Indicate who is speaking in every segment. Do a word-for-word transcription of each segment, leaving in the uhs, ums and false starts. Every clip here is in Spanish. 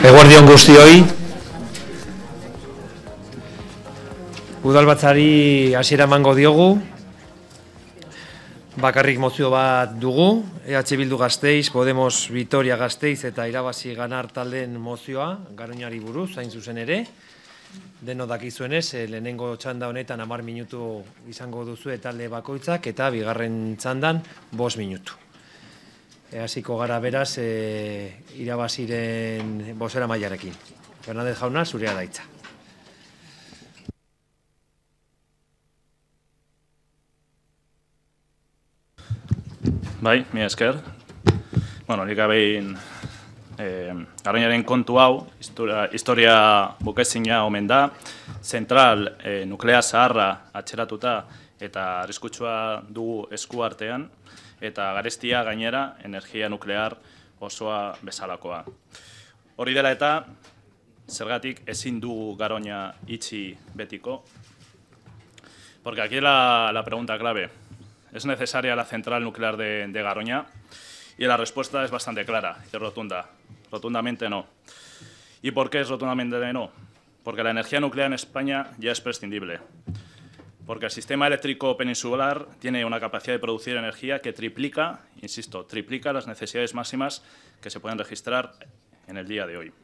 Speaker 1: Eguerdion guztioi. Udalbatzari hasiera emango diogu. Bakarrik mozio bat dugu. E H Bildu Gasteiz, Podemos Vitoria Gasteiz eta Irabazi Ganar taldeen mozioa, Garoñari buruz, hain zuzen ere. Deno dakizuenez, lehenengo txanda honetan hamar minutu izango duzue talde bakoitzak eta bigarren txandan bost minutu. Hasiko gara beraz, e, Irabaziren bozera mailarekin. Fernández jauna, zurea da hitza.
Speaker 2: Bai, mi esker. Bueno, nik abein eh, Garoñaren kontu hau, historia, historia bukezina omen da, zentral eh, nuklea zaharra atxeratuta eta arriskutsua dugu esku artean, eta garestia gainera energia nuklear osoa bezalakoa. Hori dela eta, zergatik ezin dugu Garoña itxi betiko, porque aquí la, la pregunta clave. ¿Es necesaria la central nuclear de, de Garoña? Y la respuesta es bastante clara y rotunda. Rotundamente no. ¿Y por qué es rotundamente no? Porque la energía nuclear en España ya es prescindible. Porque el sistema eléctrico peninsular tiene una capacidad de producir energía que triplica, insisto, triplica las necesidades máximas que se pueden registrar en el día de hoy.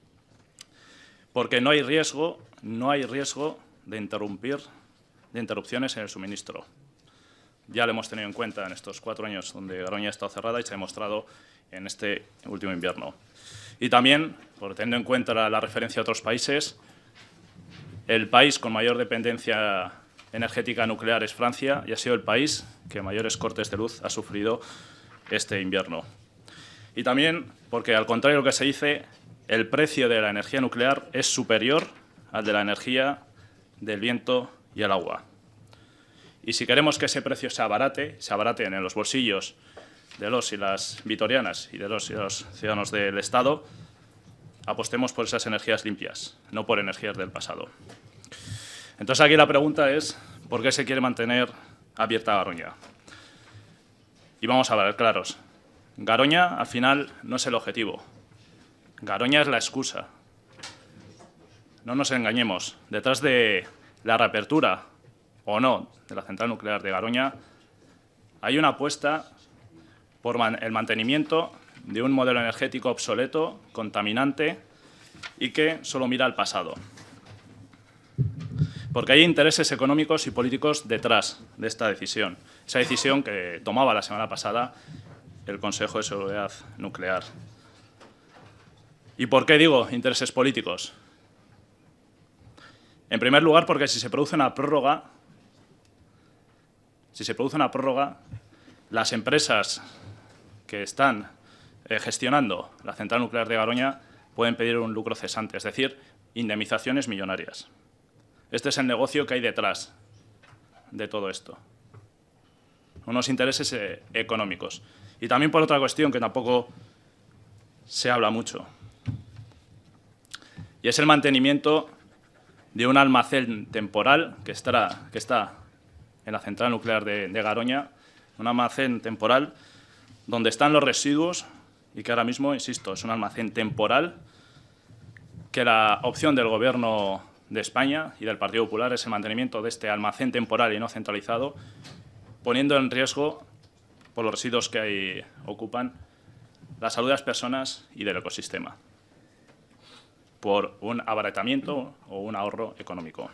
Speaker 2: Porque no hay riesgo, no hay riesgo de interrumpir, de interrupciones en el suministro. Ya lo hemos tenido en cuenta en estos cuatro años donde Garoña ha estado cerrada y se ha demostrado en este último invierno. Y también, por teniendo en cuenta la, la referencia a otros países, el país con mayor dependencia energética nuclear es Francia y ha sido el país que mayores cortes de luz ha sufrido este invierno. Y también porque, al contrario de lo que se dice, el precio de la energía nuclear es superior al de la energía del viento y el agua. Y si queremos que ese precio se abarate, se abarate en los bolsillos de los y las vitorianas y de los y los ciudadanos del Estado, apostemos por esas energías limpias, no por energías del pasado. Entonces aquí la pregunta es, ¿por qué se quiere mantener abierta Garoña? Y vamos a ver, claros. Garoña, al final, no es el objetivo. Garoña es la excusa. No nos engañemos. Detrás de la reapertura o no de la central nuclear de Garoña, hay una apuesta por man- el mantenimiento de un modelo energético obsoleto, contaminante y que solo mira al pasado. Porque hay intereses económicos y políticos detrás de esta decisión. Esa decisión que tomaba la semana pasada el Consejo de Seguridad Nuclear. ¿Y por qué digo intereses políticos? En primer lugar, porque si se produce una prórroga, si se produce una prórroga, las empresas que están eh, gestionando la central nuclear de Garoña pueden pedir un lucro cesante, es decir, indemnizaciones millonarias. Este es el negocio que hay detrás de todo esto. Unos intereses eh, económicos. Y también por otra cuestión que tampoco se habla mucho. Y es el mantenimiento de un almacén temporal que, estará, que está en la central nuclear de, de Garoña, un almacén temporal donde están los residuos y que ahora mismo, insisto, es un almacén temporal, que la opción del Gobierno de España y del Partido Popular es el mantenimiento de este almacén temporal y no centralizado, poniendo en riesgo, por los residuos que ahí ocupan, la salud de las personas y del ecosistema, por un abaratamiento o un ahorro económico.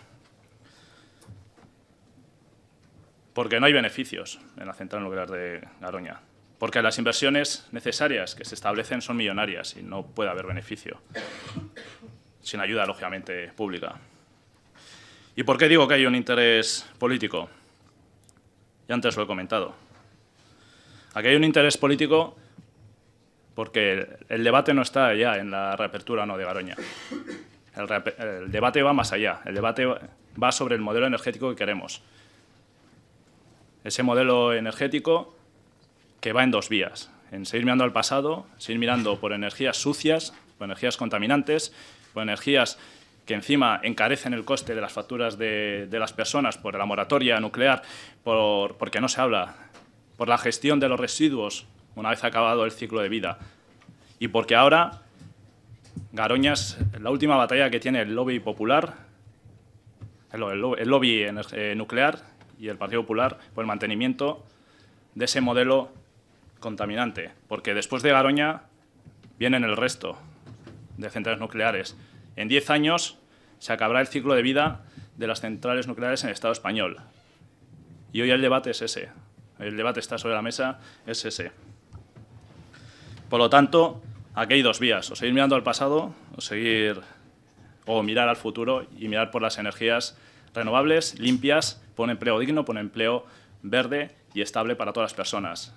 Speaker 2: Porque no hay beneficios en la central nuclear de Garoña. Porque las inversiones necesarias que se establecen son millonarias y no puede haber beneficio, sin ayuda, lógicamente, pública. ¿Y por qué digo que hay un interés político? Ya antes lo he comentado. Aquí hay un interés político porque el debate no está ya en la reapertura o no de Garoña. El, el debate va más allá. El debate va sobre el modelo energético que queremos. Ese modelo energético que va en dos vías, en seguir mirando al pasado, seguir mirando por energías sucias, por energías contaminantes, por energías que encima encarecen el coste de las facturas de, de las personas, por la moratoria nuclear, por, porque no se habla, por la gestión de los residuos una vez acabado el ciclo de vida, y porque ahora Garoña es la última batalla que tiene el lobby popular, el, el, el lobby eh, nuclear y el Partido Popular por el mantenimiento de ese modelo contaminante, porque después de Garoña vienen el resto de centrales nucleares. En diez años se acabará el ciclo de vida de las centrales nucleares en el Estado español. Y hoy el debate es ese. El debate está sobre la mesa, es ese. Por lo tanto, aquí hay dos vías, o seguir mirando al pasado, o seguir, o mirar al futuro y mirar por las energías renovables, limpias, por un empleo digno, por un empleo verde y estable para todas las personas.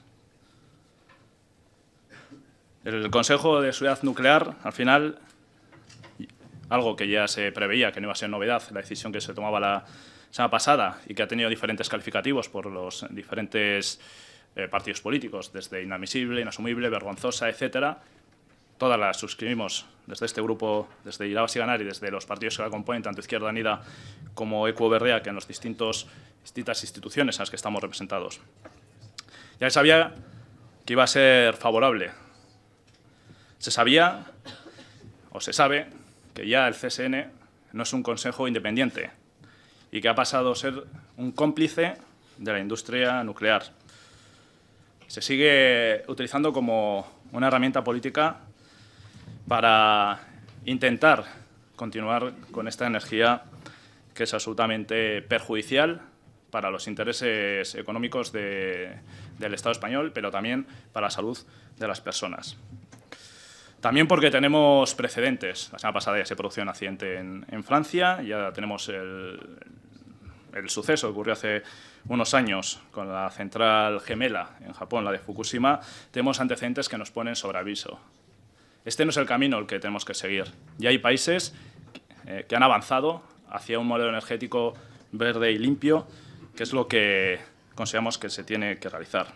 Speaker 2: El Consejo de Seguridad Nuclear, al final, algo que ya se preveía, que no iba a ser novedad, la decisión que se tomaba la semana pasada y que ha tenido diferentes calificativos por los diferentes eh, partidos políticos, desde inadmisible, inasumible, vergonzosa, etcétera, todas las suscribimos desde este grupo, desde Irabaz y Ganar y desde los partidos que la componen, tanto Izquierda Unida como Equo Berria, que en las distintas instituciones en las que estamos representados. Ya se sabía que iba a ser favorable. Se sabía, o se sabe, que ya el C S N no es un consejo independiente y que ha pasado a ser un cómplice de la industria nuclear. Se sigue utilizando como una herramienta política para intentar continuar con esta energía que es absolutamente perjudicial para los intereses económicos de, del Estado español, pero también para la salud de las personas. También porque tenemos precedentes. La semana pasada ya se produjo un accidente en, en Francia, ya tenemos el, el suceso que ocurrió hace unos años con la central gemela en Japón, la de Fukushima. Tenemos antecedentes que nos ponen sobre aviso. Este no es el camino el que tenemos que seguir. Ya hay países eh, que han avanzado hacia un modelo energético verde y limpio, que es lo que consideramos que se tiene que realizar.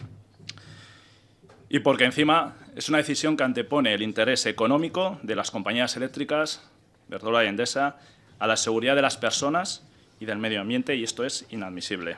Speaker 2: Y porque encima es una decisión que antepone el interés económico de las compañías eléctricas, Iberdrola y Endesa, a la seguridad de las personas y del medio ambiente, y esto es inadmisible.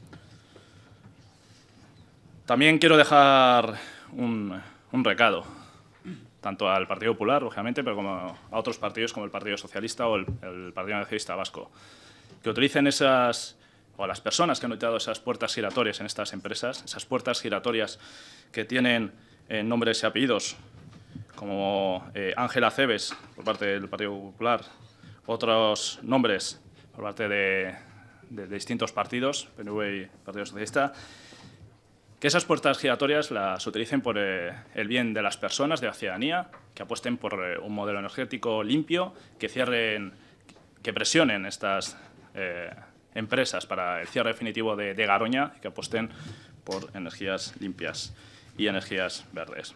Speaker 2: También quiero dejar un, un recado, tanto al Partido Popular, lógicamente, pero como a otros partidos como el Partido Socialista o el, el Partido Nacionalista Vasco, que utilicen esas, o a las personas que han utilizado esas puertas giratorias en estas empresas, esas puertas giratorias que tienen eh, nombres y apellidos, como eh, Ángel Acebes, por parte del Partido Popular, otros nombres por parte de, de, de distintos partidos, P N V y Partido Socialista, que esas puertas giratorias las utilicen por eh, el bien de las personas, de la ciudadanía, que apuesten por eh, un modelo energético limpio, que cierren, que presionen estas eh, empresas para el cierre definitivo de, de Garoña y que apuesten por energías limpias y energías verdes.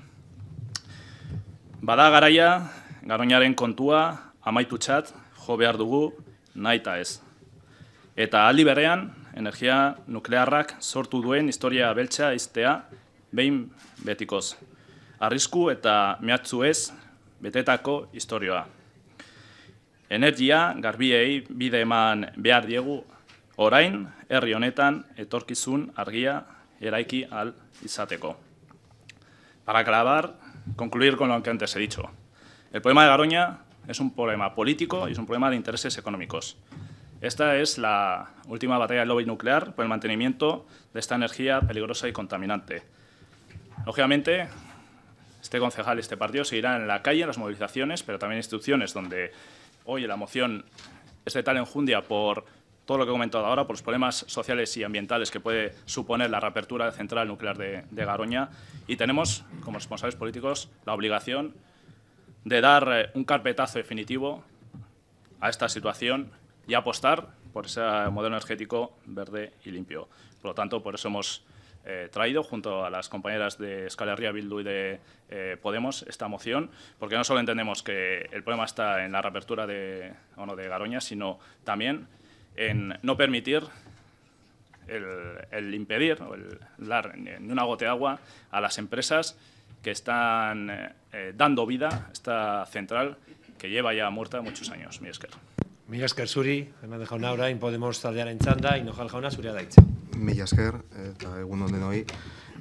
Speaker 2: Bada garaia, Garoñaren kontua amaitutzat jo behar dugu nahita ez. Eta aldi berean, energia nuklearrak sortu duen historia beltza iztea behin betikoz. Arrisku eta mehatzu ez betetako historioa. Energia garbiei bide eman behar diegu orain herri honetan etorkizun argia eraiki ahal izateko. Para acabar, concluir con lo que antes he dicho. El problema de Garoña es un problema político y es un problema de intereses económicos. Esta es la última batalla del lobby nuclear por el mantenimiento de esta energía peligrosa y contaminante. Lógicamente, este concejal y este partido seguirán en la calle, en las movilizaciones, pero también en instituciones donde hoy la moción es de tal enjundia por todo lo que he comentado ahora, por los problemas sociales y ambientales que puede suponer la reapertura de la central nuclear de, de Garoña. Y tenemos, como responsables políticos, la obligación de dar un carpetazo definitivo a esta situación y apostar por ese modelo energético verde y limpio. Por lo tanto, por eso hemos eh, traído, junto a las compañeras de Euskal Herria Bildu y de eh, Podemos, esta moción, porque no solo entendemos que el problema está en la reapertura de, o no, de Garoña, sino también en no permitir el, el impedir o el dar ni una gota de agua a las empresas que están eh, dando vida a esta central que lleva ya muerta muchos años. Mila esker.
Speaker 1: Mila esker zuri, Hernández jauna, orain Podemos taldearen txanda, Hinojal jauna zurea da hitza.
Speaker 3: Mila esker, eta egun on denoi.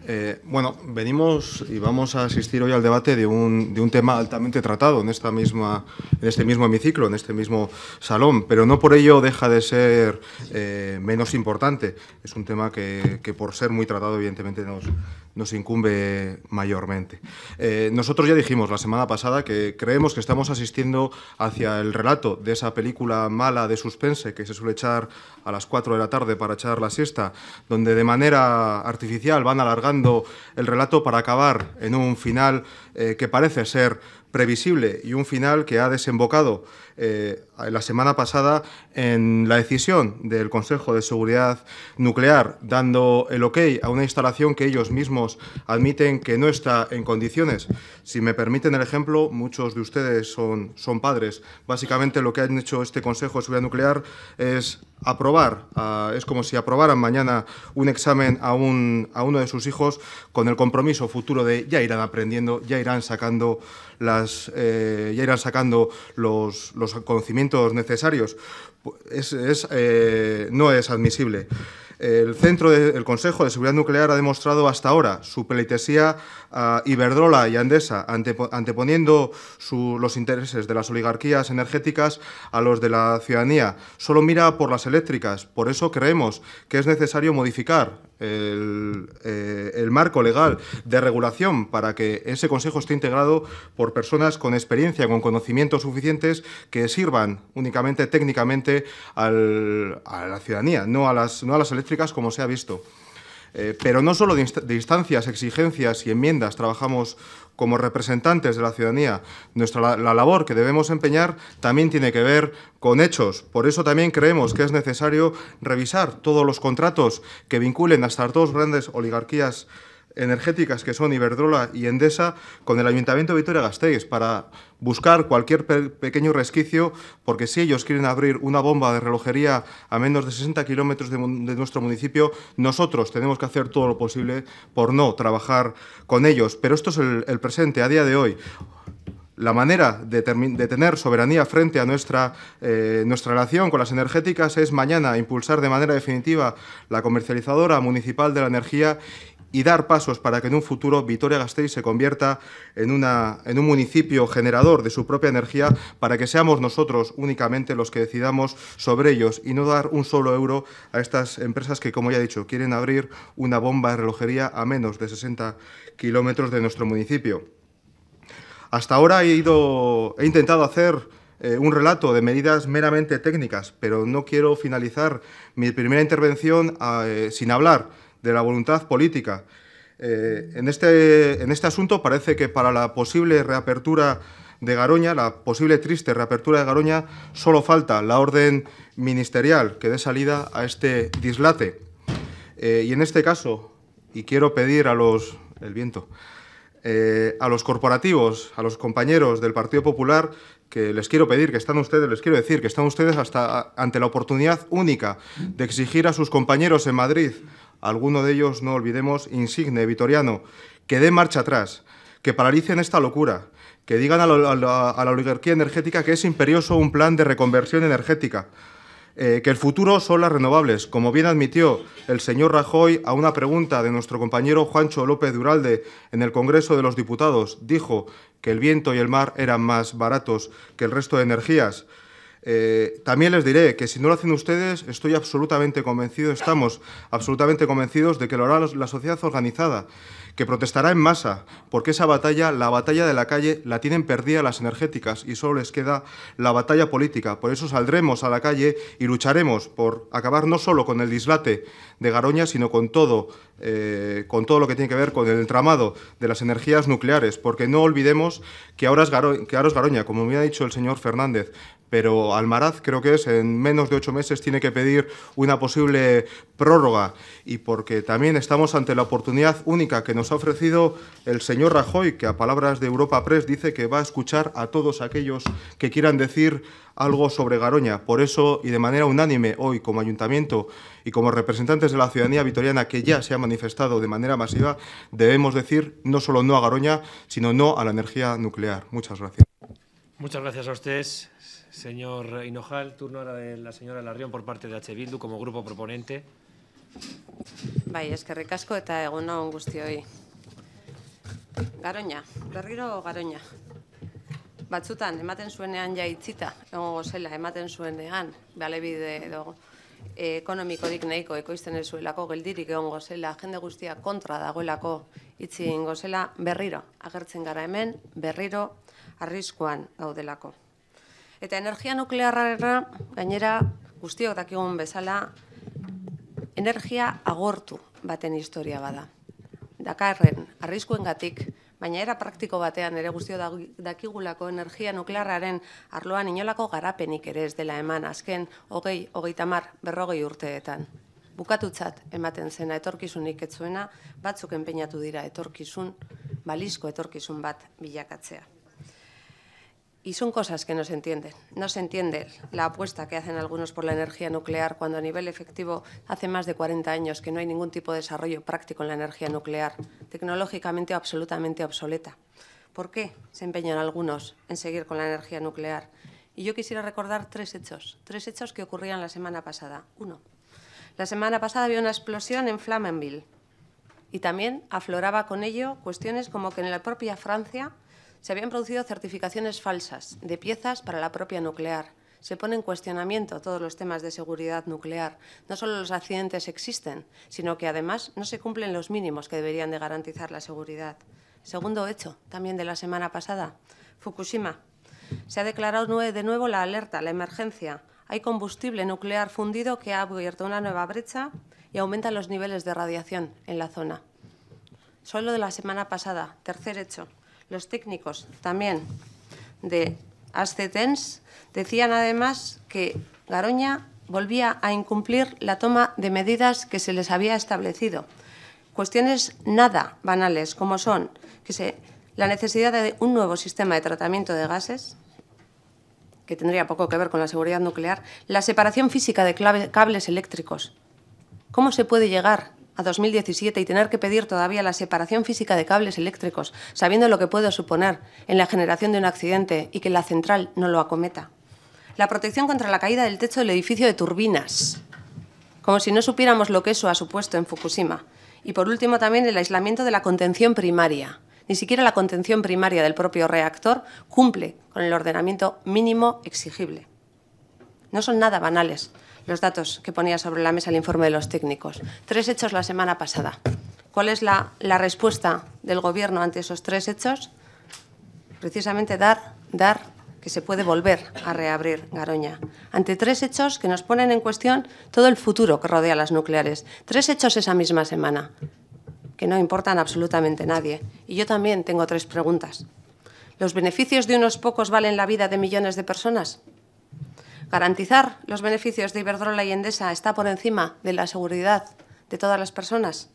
Speaker 3: Eh, bueno, venimos y vamos a asistir hoy al debate de un, de un tema altamente tratado en, esta misma, en este mismo hemiciclo, en este mismo salón, pero no por ello deja de ser eh, menos importante. Es un tema que, que por ser muy tratado, evidentemente, nos, nos incumbe mayormente. Eh, nosotros ya dijimos la semana pasada que creemos que estamos asistiendo hacia el relato de esa película mala de suspense que se suele echar a las cuatro de la tarde para echar la siesta, donde de manera artificial van alargando el relato para acabar en un final eh, que parece ser previsible y un final que ha desembocado eh, la semana pasada en la decisión del Consejo de Seguridad Nuclear, dando el ok a una instalación que ellos mismos admiten que no está en condiciones. Si me permiten el ejemplo, muchos de ustedes son, son padres. Básicamente lo que han hecho este Consejo de Seguridad Nuclear es aprobar, uh, es como si aprobaran mañana un examen a, un, a uno de sus hijos con el compromiso futuro de ya irán aprendiendo, ya irán sacando, las, eh, ya irán sacando los, los conocimientos necesarios. Es, es, eh, no es admisible. El centro del Consejo de Seguridad Nuclear ha demostrado hasta ahora su pleitesía a Iberdrola y a Endesa, antepo anteponiendo su, los intereses de las oligarquías energéticas a los de la ciudadanía. Solo mira por las eléctricas. Por eso creemos que es necesario modificar el, eh, el marco legal de regulación para que ese Consejo esté integrado por personas con experiencia, con conocimientos suficientes que sirvan únicamente técnicamente al, a la ciudadanía, no a las, no a las eléctricas como se ha visto. Eh, pero no solo de, inst de instancias, exigencias y enmiendas trabajamos como representantes de la ciudadanía. Nuestra, la, la labor que debemos empeñar también tiene que ver con hechos. Por eso también creemos que es necesario revisar todos los contratos que vinculen a estas dos grandes oligarquías energéticas que son Iberdrola y Endesa con el Ayuntamiento de Vitoria-Gasteiz para buscar cualquier pe pequeño resquicio, porque si ellos quieren abrir una bomba de relojería a menos de sesenta kilómetros de, de nuestro municipio, nosotros tenemos que hacer todo lo posible por no trabajar con ellos. Pero esto es el, el presente, a día de hoy. La manera de, de tener soberanía frente a nuestra, eh, nuestra relación con las energéticas es mañana impulsar de manera definitiva la comercializadora municipal de la energía y dar pasos para que en un futuro Vitoria-Gasteiz se convierta en, una, en un municipio generador de su propia energía para que seamos nosotros únicamente los que decidamos sobre ellos y no dar un solo euro a estas empresas que, como ya he dicho, quieren abrir una bomba de relojería a menos de sesenta kilómetros de nuestro municipio. Hasta ahora he, ido, he intentado hacer eh, un relato de medidas meramente técnicas, pero no quiero finalizar mi primera intervención eh, sin hablar de la voluntad política. Eh, en, este, en este asunto parece que para la posible reapertura de Garoña, la posible triste reapertura de Garoña, solo falta la orden ministerial que dé salida a este dislate. Eh, y en este caso, y quiero pedir a los, el viento, eh, a los corporativos, a los compañeros del Partido Popular, que les quiero pedir, que están ustedes, les quiero decir que están ustedes hasta ante la oportunidad única de exigir a sus compañeros en Madrid, alguno de ellos, no olvidemos, insigne, vitoriano, que dé marcha atrás, que paralicen esta locura, que digan a la, a la, a la oligarquía energética que es imperioso un plan de reconversión energética, eh, que el futuro son las renovables, como bien admitió el señor Rajoy a una pregunta de nuestro compañero Juancho López de Uralde en el Congreso de los Diputados. Dijo que el viento y el mar eran más baratos que el resto de energías. Eh, también les diré que si no lo hacen ustedes, estoy absolutamente convencido, estamos absolutamente convencidos de que lo hará la sociedad organizada, que protestará en masa, porque esa batalla, la batalla de la calle, la tienen perdida las energéticas y solo les queda la batalla política. Por eso saldremos a la calle y lucharemos por acabar no solo con el dislate de Garoña, sino con todo, eh, con todo lo que tiene que ver con el entramado de las energías nucleares, porque no olvidemos que ahora es, Garo que ahora es Garoña, como me ha dicho el señor Fernández, pero Almaraz, creo que es, en menos de ocho meses tiene que pedir una posible prórroga y porque también estamos ante la oportunidad única que nos ha ofrecido el señor Rajoy, que a palabras de Europa Press dice que va a escuchar a todos aquellos que quieran decir algo sobre Garoña. Por eso, y de manera unánime hoy como ayuntamiento y como representantes de la ciudadanía vitoriana que ya se ha manifestado de manera masiva, debemos decir no solo no a Garoña, sino no a la energía nuclear. Muchas gracias.
Speaker 1: Muchas gracias a ustedes. Señor Hinojal, turno ahora de la señora Larrión por parte de H. Bildu como grupo proponente.
Speaker 4: Bai, eskerrik asko eta egun on guztioi. Garoña, berriro Garoña. Batzutan, ematen zuenean ja itzita, egongo zela, ematen zuenean, balebide edo ekonomikorik nahiko ekoizten ez zuelako, geldirik egongo zela, jende guztia kontra dagoelako itzi egingo zela, berriro agertzen gara hemen, berriro arriskuan gaudelako. Eta energia nuklearra, gainera, guztiok dakigun bezala, energia agortu baten historia bada. Dakarren, arriskuengatik, baina era praktiko batean ere guztio dakigulako energia nuklearraren arloan inolako garapenik ere ez dela eman azken hogei, hogeita hamar, berrogei urteetan. Bukatutzat ematen zena etorkizunik ez zuena, batzuk enpeinatu dira etorkizun, balizko etorkizun bat bilakatzea. Y son cosas que no se entienden. No se entiende la apuesta que hacen algunos por la energía nuclear cuando a nivel efectivo hace más de cuarenta años que no hay ningún tipo de desarrollo práctico en la energía nuclear, tecnológicamente absolutamente obsoleta. ¿Por qué se empeñan algunos en seguir con la energía nuclear? Y yo quisiera recordar tres hechos, tres hechos que ocurrían la semana pasada. Uno, la semana pasada había una explosión en Flamanville y también afloraba con ello cuestiones como que en la propia Francia se habían producido certificaciones falsas de piezas para la propia nuclear. Se pone en cuestionamiento todos los temas de seguridad nuclear. No solo los accidentes existen, sino que además no se cumplen los mínimos que deberían de garantizar la seguridad. Segundo hecho, también de la semana pasada, Fukushima. Se ha declarado de nuevo la alerta, la emergencia. Hay combustible nuclear fundido que ha abierto una nueva brecha y aumenta los niveles de radiación en la zona. Solo de la semana pasada, tercer hecho. Los técnicos también de Ascetens decían además que Garoña volvía a incumplir la toma de medidas que se les había establecido. Cuestiones nada banales como son que se, la necesidad de un nuevo sistema de tratamiento de gases, que tendría poco que ver con la seguridad nuclear, la separación física de cables eléctricos. ¿Cómo se puede llegar a dos mil diecisiete y tener que pedir todavía la separación física de cables eléctricos, sabiendo lo que puede suponer en la generación de un accidente y que la central no lo acometa? La protección contra la caída del techo del edificio de turbinas, como si no supiéramos lo que eso ha supuesto en Fukushima. Y por último también el aislamiento de la contención primaria. Ni siquiera la contención primaria del propio reactor cumple con el ordenamiento mínimo exigible. No son nada banales los datos que ponía sobre la mesa el informe de los técnicos. Tres hechos la semana pasada. ¿Cuál es la, la respuesta del Gobierno ante esos tres hechos? Precisamente dar, dar que se puede volver a reabrir Garoña. Ante tres hechos que nos ponen en cuestión todo el futuro que rodea a las nucleares. Tres hechos esa misma semana, que no importan absolutamente a nadie. Y yo también tengo tres preguntas. ¿Los beneficios de unos pocos valen la vida de millones de personas? ¿Garantizar los beneficios de Iberdrola y Endesa está por encima de la seguridad de todas las personas?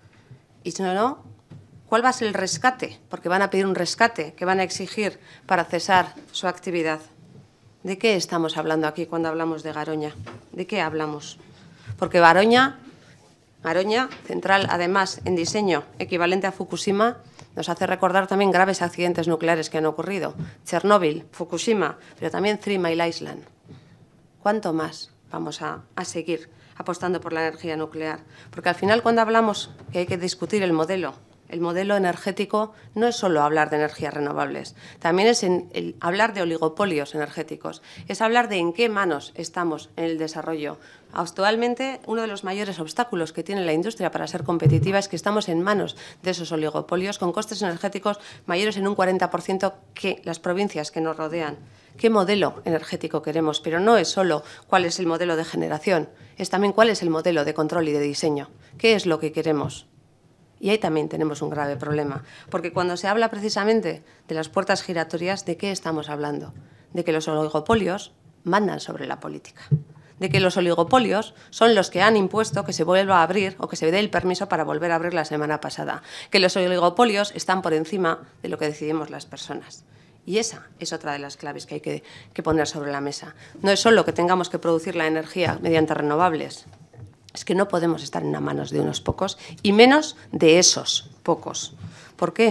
Speaker 4: Y si no, no, ¿cuál va a ser el rescate? Porque van a pedir un rescate que van a exigir para cesar su actividad. ¿De qué estamos hablando aquí cuando hablamos de Garoña? ¿De qué hablamos? Porque Garoña, Garoña, central además en diseño equivalente a Fukushima, nos hace recordar también graves accidentes nucleares que han ocurrido. Chernóbil, Fukushima, pero también Three Mile Island. ¿Cuánto más vamos a, a seguir apostando por la energía nuclear? Porque al final, cuando hablamos que hay que discutir el modelo, el modelo energético no es solo hablar de energías renovables, también es en el hablar de oligopolios energéticos, es hablar de en qué manos estamos en el desarrollo. Actualmente, uno de los mayores obstáculos que tiene la industria para ser competitiva es que estamos en manos de esos oligopolios con costes energéticos mayores en un cuarenta por ciento que las provincias que nos rodean. ¿Qué modelo energético queremos? Pero no es solo cuál es el modelo de generación, es también cuál es el modelo de control y de diseño. ¿Qué es lo que queremos? Y ahí también tenemos un grave problema, porque cuando se habla precisamente de las puertas giratorias, ¿de qué estamos hablando? De que los oligopolios mandan sobre la política, de que los oligopolios son los que han impuesto que se vuelva a abrir o que se dé el permiso para volver a abrir la semana pasada, que los oligopolios están por encima de lo que decidimos las personas. Y esa es otra de las claves que hay que, que poner sobre la mesa. No es solo que tengamos que producir la energía mediante renovables, es que no podemos estar en las manos de unos pocos y menos de esos pocos. ¿Por qué?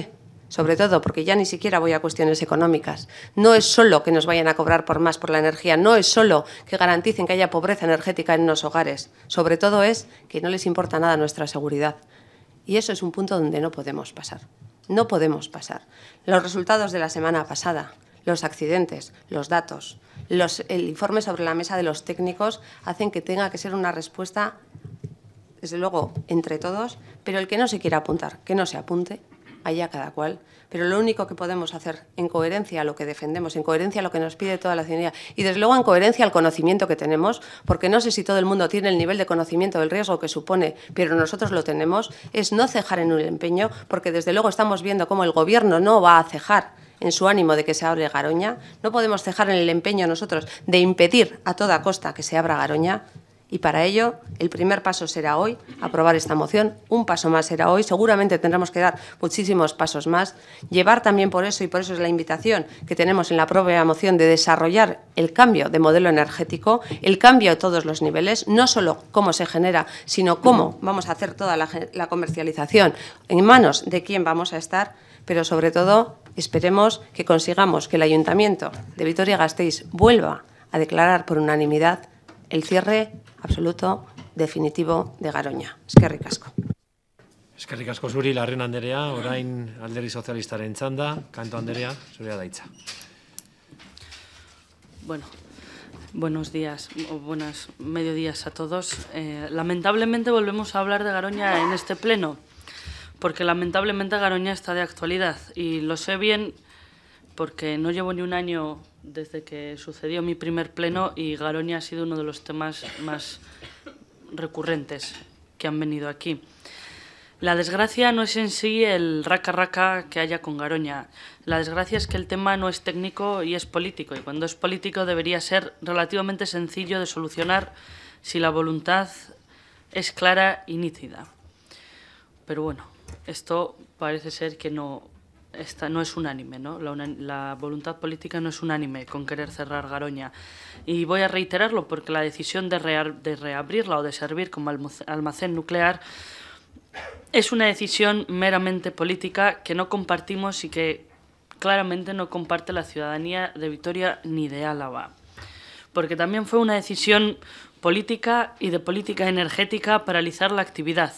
Speaker 4: sobre todo porque ya ni siquiera voy a cuestiones económicas. No es solo que nos vayan a cobrar por más por la energía, no es solo que garanticen que haya pobreza energética en los hogares, sobre todo es que no les importa nada nuestra seguridad. Y eso es un punto donde no podemos pasar, no podemos pasar. Los resultados de la semana pasada, los accidentes, los datos, los, el informe sobre la mesa de los técnicos hacen que tenga que ser una respuesta, desde luego, entre todos, pero el que no se quiera apuntar, que no se apunte, allá cada cual, pero lo único que podemos hacer en coherencia a lo que defendemos, en coherencia a lo que nos pide toda la ciudadanía y desde luego en coherencia al conocimiento que tenemos, porque no sé si todo el mundo tiene el nivel de conocimiento del riesgo que supone, pero nosotros lo tenemos, es no cejar en un empeño, porque desde luego estamos viendo cómo el Gobierno no va a cejar en su ánimo de que se abra Garoña, no podemos cejar en el empeño nosotros de impedir a toda costa que se abra Garoña. Y para ello, el primer paso será hoy, aprobar esta moción, un paso más será hoy, seguramente tendremos que dar muchísimos pasos más, llevar también por eso, y por eso es la invitación que tenemos en la propia moción de desarrollar el cambio de modelo energético, el cambio a todos los niveles, no solo cómo se genera, sino cómo vamos a hacer toda la, la comercialización, en manos de quién vamos a estar, pero sobre todo esperemos que consigamos que el Ayuntamiento de Vitoria-Gasteiz vuelva a declarar por unanimidad el cierre absoluto, definitivo de Garoña. Eskerrik asko.
Speaker 1: Eskerrik asko zuri, Larrion Anderea, orain Alderdi Sozialistaren txanda, Kanto Anderea, zurea da hitza.
Speaker 5: Bueno, buenos días, o buenos mediodías a todos. Eh, lamentablemente volvemos a hablar de Garoña en este pleno, porque lamentablemente Garoña está de actualidad, y lo sé bien porque no llevo ni un año desde que sucedió mi primer pleno y Garoña ha sido uno de los temas más recurrentes que han venido aquí. La desgracia no es en sí el raca-raca que haya con Garoña. La desgracia es que el tema no es técnico y es político, y cuando es político debería ser relativamente sencillo de solucionar si la voluntad es clara y nítida. Pero bueno, esto parece ser que no... Esta no es unánime, ¿no? La, una, la voluntad política no es unánime con querer cerrar Garoña. Y voy a reiterarlo porque la decisión de, rea, de reabrirla o de servir como almacén nuclear es una decisión meramente política que no compartimos y que claramente no comparte la ciudadanía de Vitoria ni de Álava. Porque también fue una decisión política y de política energética paralizar la actividad.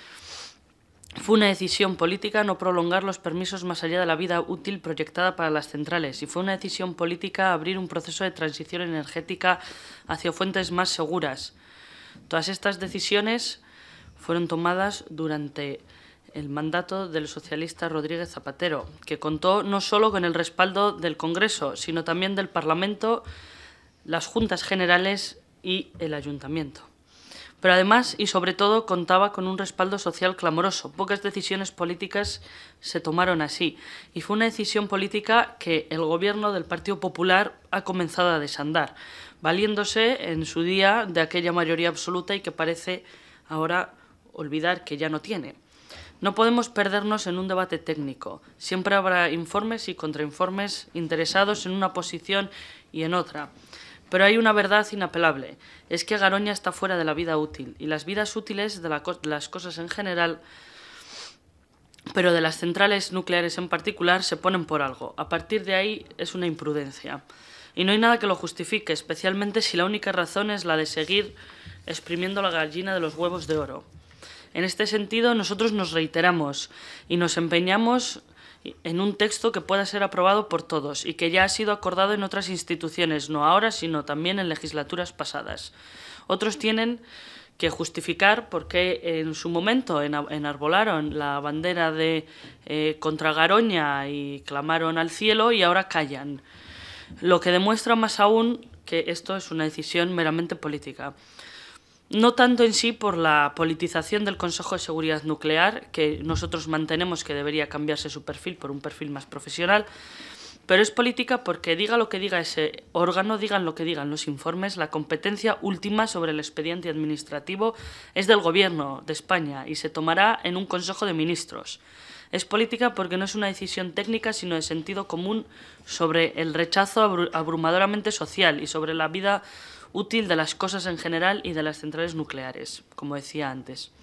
Speaker 5: Fue una decisión política no prolongar los permisos más allá de la vida útil proyectada para las centrales, y fue una decisión política abrir un proceso de transición energética hacia fuentes más seguras. Todas estas decisiones fueron tomadas durante el mandato del socialista Rodríguez Zapatero, que contó no solo con el respaldo del Congreso, sino también del Parlamento, las Juntas Generales y el Ayuntamiento. Pero además, y sobre todo, contaba con un respaldo social clamoroso. Pocas decisiones políticas se tomaron así. Y fue una decisión política que el Gobierno del Partido Popular ha comenzado a desandar, valiéndose en su día de aquella mayoría absoluta y que parece ahora olvidar que ya no tiene. No podemos perdernos en un debate técnico. Siempre habrá informes y contrainformes interesados en una posición y en otra. Pero hay una verdad inapelable, es que Garoña está fuera de la vida útil, y las vidas útiles de, la co de las cosas en general, pero de las centrales nucleares en particular, se ponen por algo. A partir de ahí es una imprudencia. Y no hay nada que lo justifique, especialmente si la única razón es la de seguir exprimiendo la gallina de los huevos de oro. En este sentido, nosotros nos reiteramos y nos empeñamos en un texto que pueda ser aprobado por todos y que ya ha sido acordado en otras instituciones, no ahora, sino también en legislaturas pasadas. Otros tienen que justificar por qué en su momento enarbolaron la bandera de eh, contra Garoña y clamaron al cielo y ahora callan, lo que demuestra más aún que esto es una decisión meramente política. No tanto en sí por la politización del Consejo de Seguridad Nuclear, que nosotros mantenemos que debería cambiarse su perfil por un perfil más profesional, pero es política porque diga lo que diga ese órgano, digan lo que digan los informes, la competencia última sobre el expediente administrativo es del Gobierno de España y se tomará en un Consejo de Ministros. Es política porque no es una decisión técnica, sino de sentido común sobre el rechazo abrumadoramente social y sobre la vida útil de las cosas en general y de las centrales nucleares, como decía antes.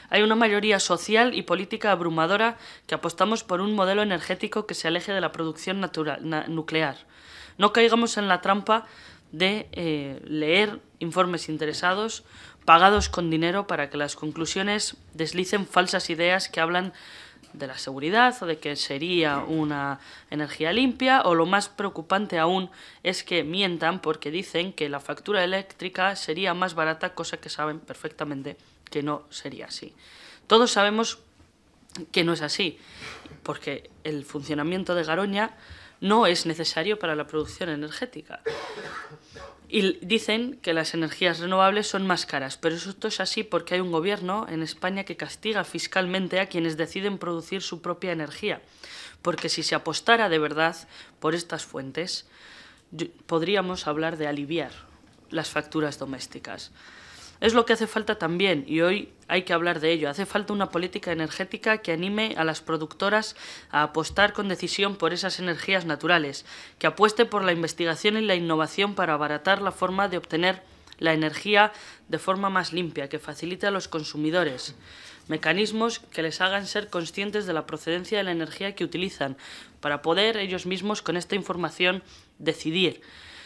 Speaker 5: Hay una mayoría social y política abrumadora que apostamos por un modelo energético que se aleje de la producción natural, na, nuclear. No caigamos en la trampa de eh, leer informes interesados pagados con dinero para que las conclusiones deslicen falsas ideas que hablan de la seguridad o de que sería una energía limpia, o lo más preocupante aún es que mientan porque dicen que la factura eléctrica sería más barata, cosa que saben perfectamente que no sería así. Todos sabemos que no es así, porque el funcionamiento de Garoña no es necesario para la producción energética. Y dicen que las energías renovables son más caras, pero esto es así porque hay un gobierno en España que castiga fiscalmente a quienes deciden producir su propia energía. Porque si se apostara de verdad por estas fuentes, podríamos hablar de aliviar las facturas domésticas. Es lo que hace falta también, y hoy hay que hablar de ello. Hace falta una política energética que anime a las productoras a apostar con decisión por esas energías naturales, que apueste por la investigación y la innovación para abaratar la forma de obtener la energía de forma más limpia, que facilite a los consumidores mecanismos que les hagan ser conscientes de la procedencia de la energía que utilizan, para poder ellos mismos con esta información decidir.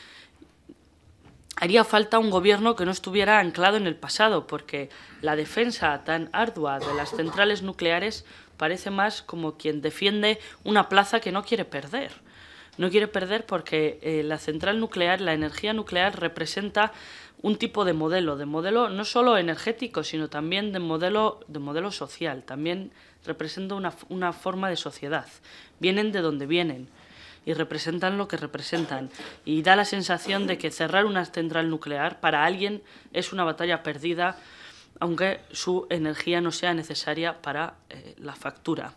Speaker 5: Haría falta un gobierno que no estuviera anclado en el pasado, porque la defensa tan ardua de las centrales nucleares parece más como quien defiende una plaza que no quiere perder. No quiere perder porque eh, la central nuclear, la energía nuclear, representa un tipo de modelo, de modelo no solo energético, sino también de modelo, de modelo social. También representa una, una forma de sociedad. Vienen de donde vienen y representan lo que representan. Y da la sensación de que cerrar una central nuclear para alguien es una batalla perdida, aunque su energía no sea necesaria para eh, la factura.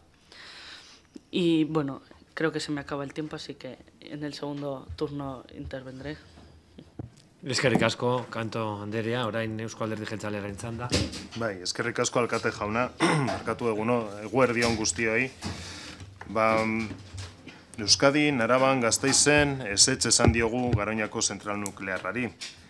Speaker 5: Y bueno, creo que se me acaba el tiempo, así que en el segundo turno intervendré.
Speaker 1: Eskerrik asko, Kanto Anderea, orain Eusko Alderdi Jeltzalearen txanda.
Speaker 6: Bai, eskerrik asko alkate jauna, markatu eguno, eguerdion guztioi. Ba, Euskadin, Araban, Gasteizen, ezetz esan diogu Garoñako zentral nuklearrari.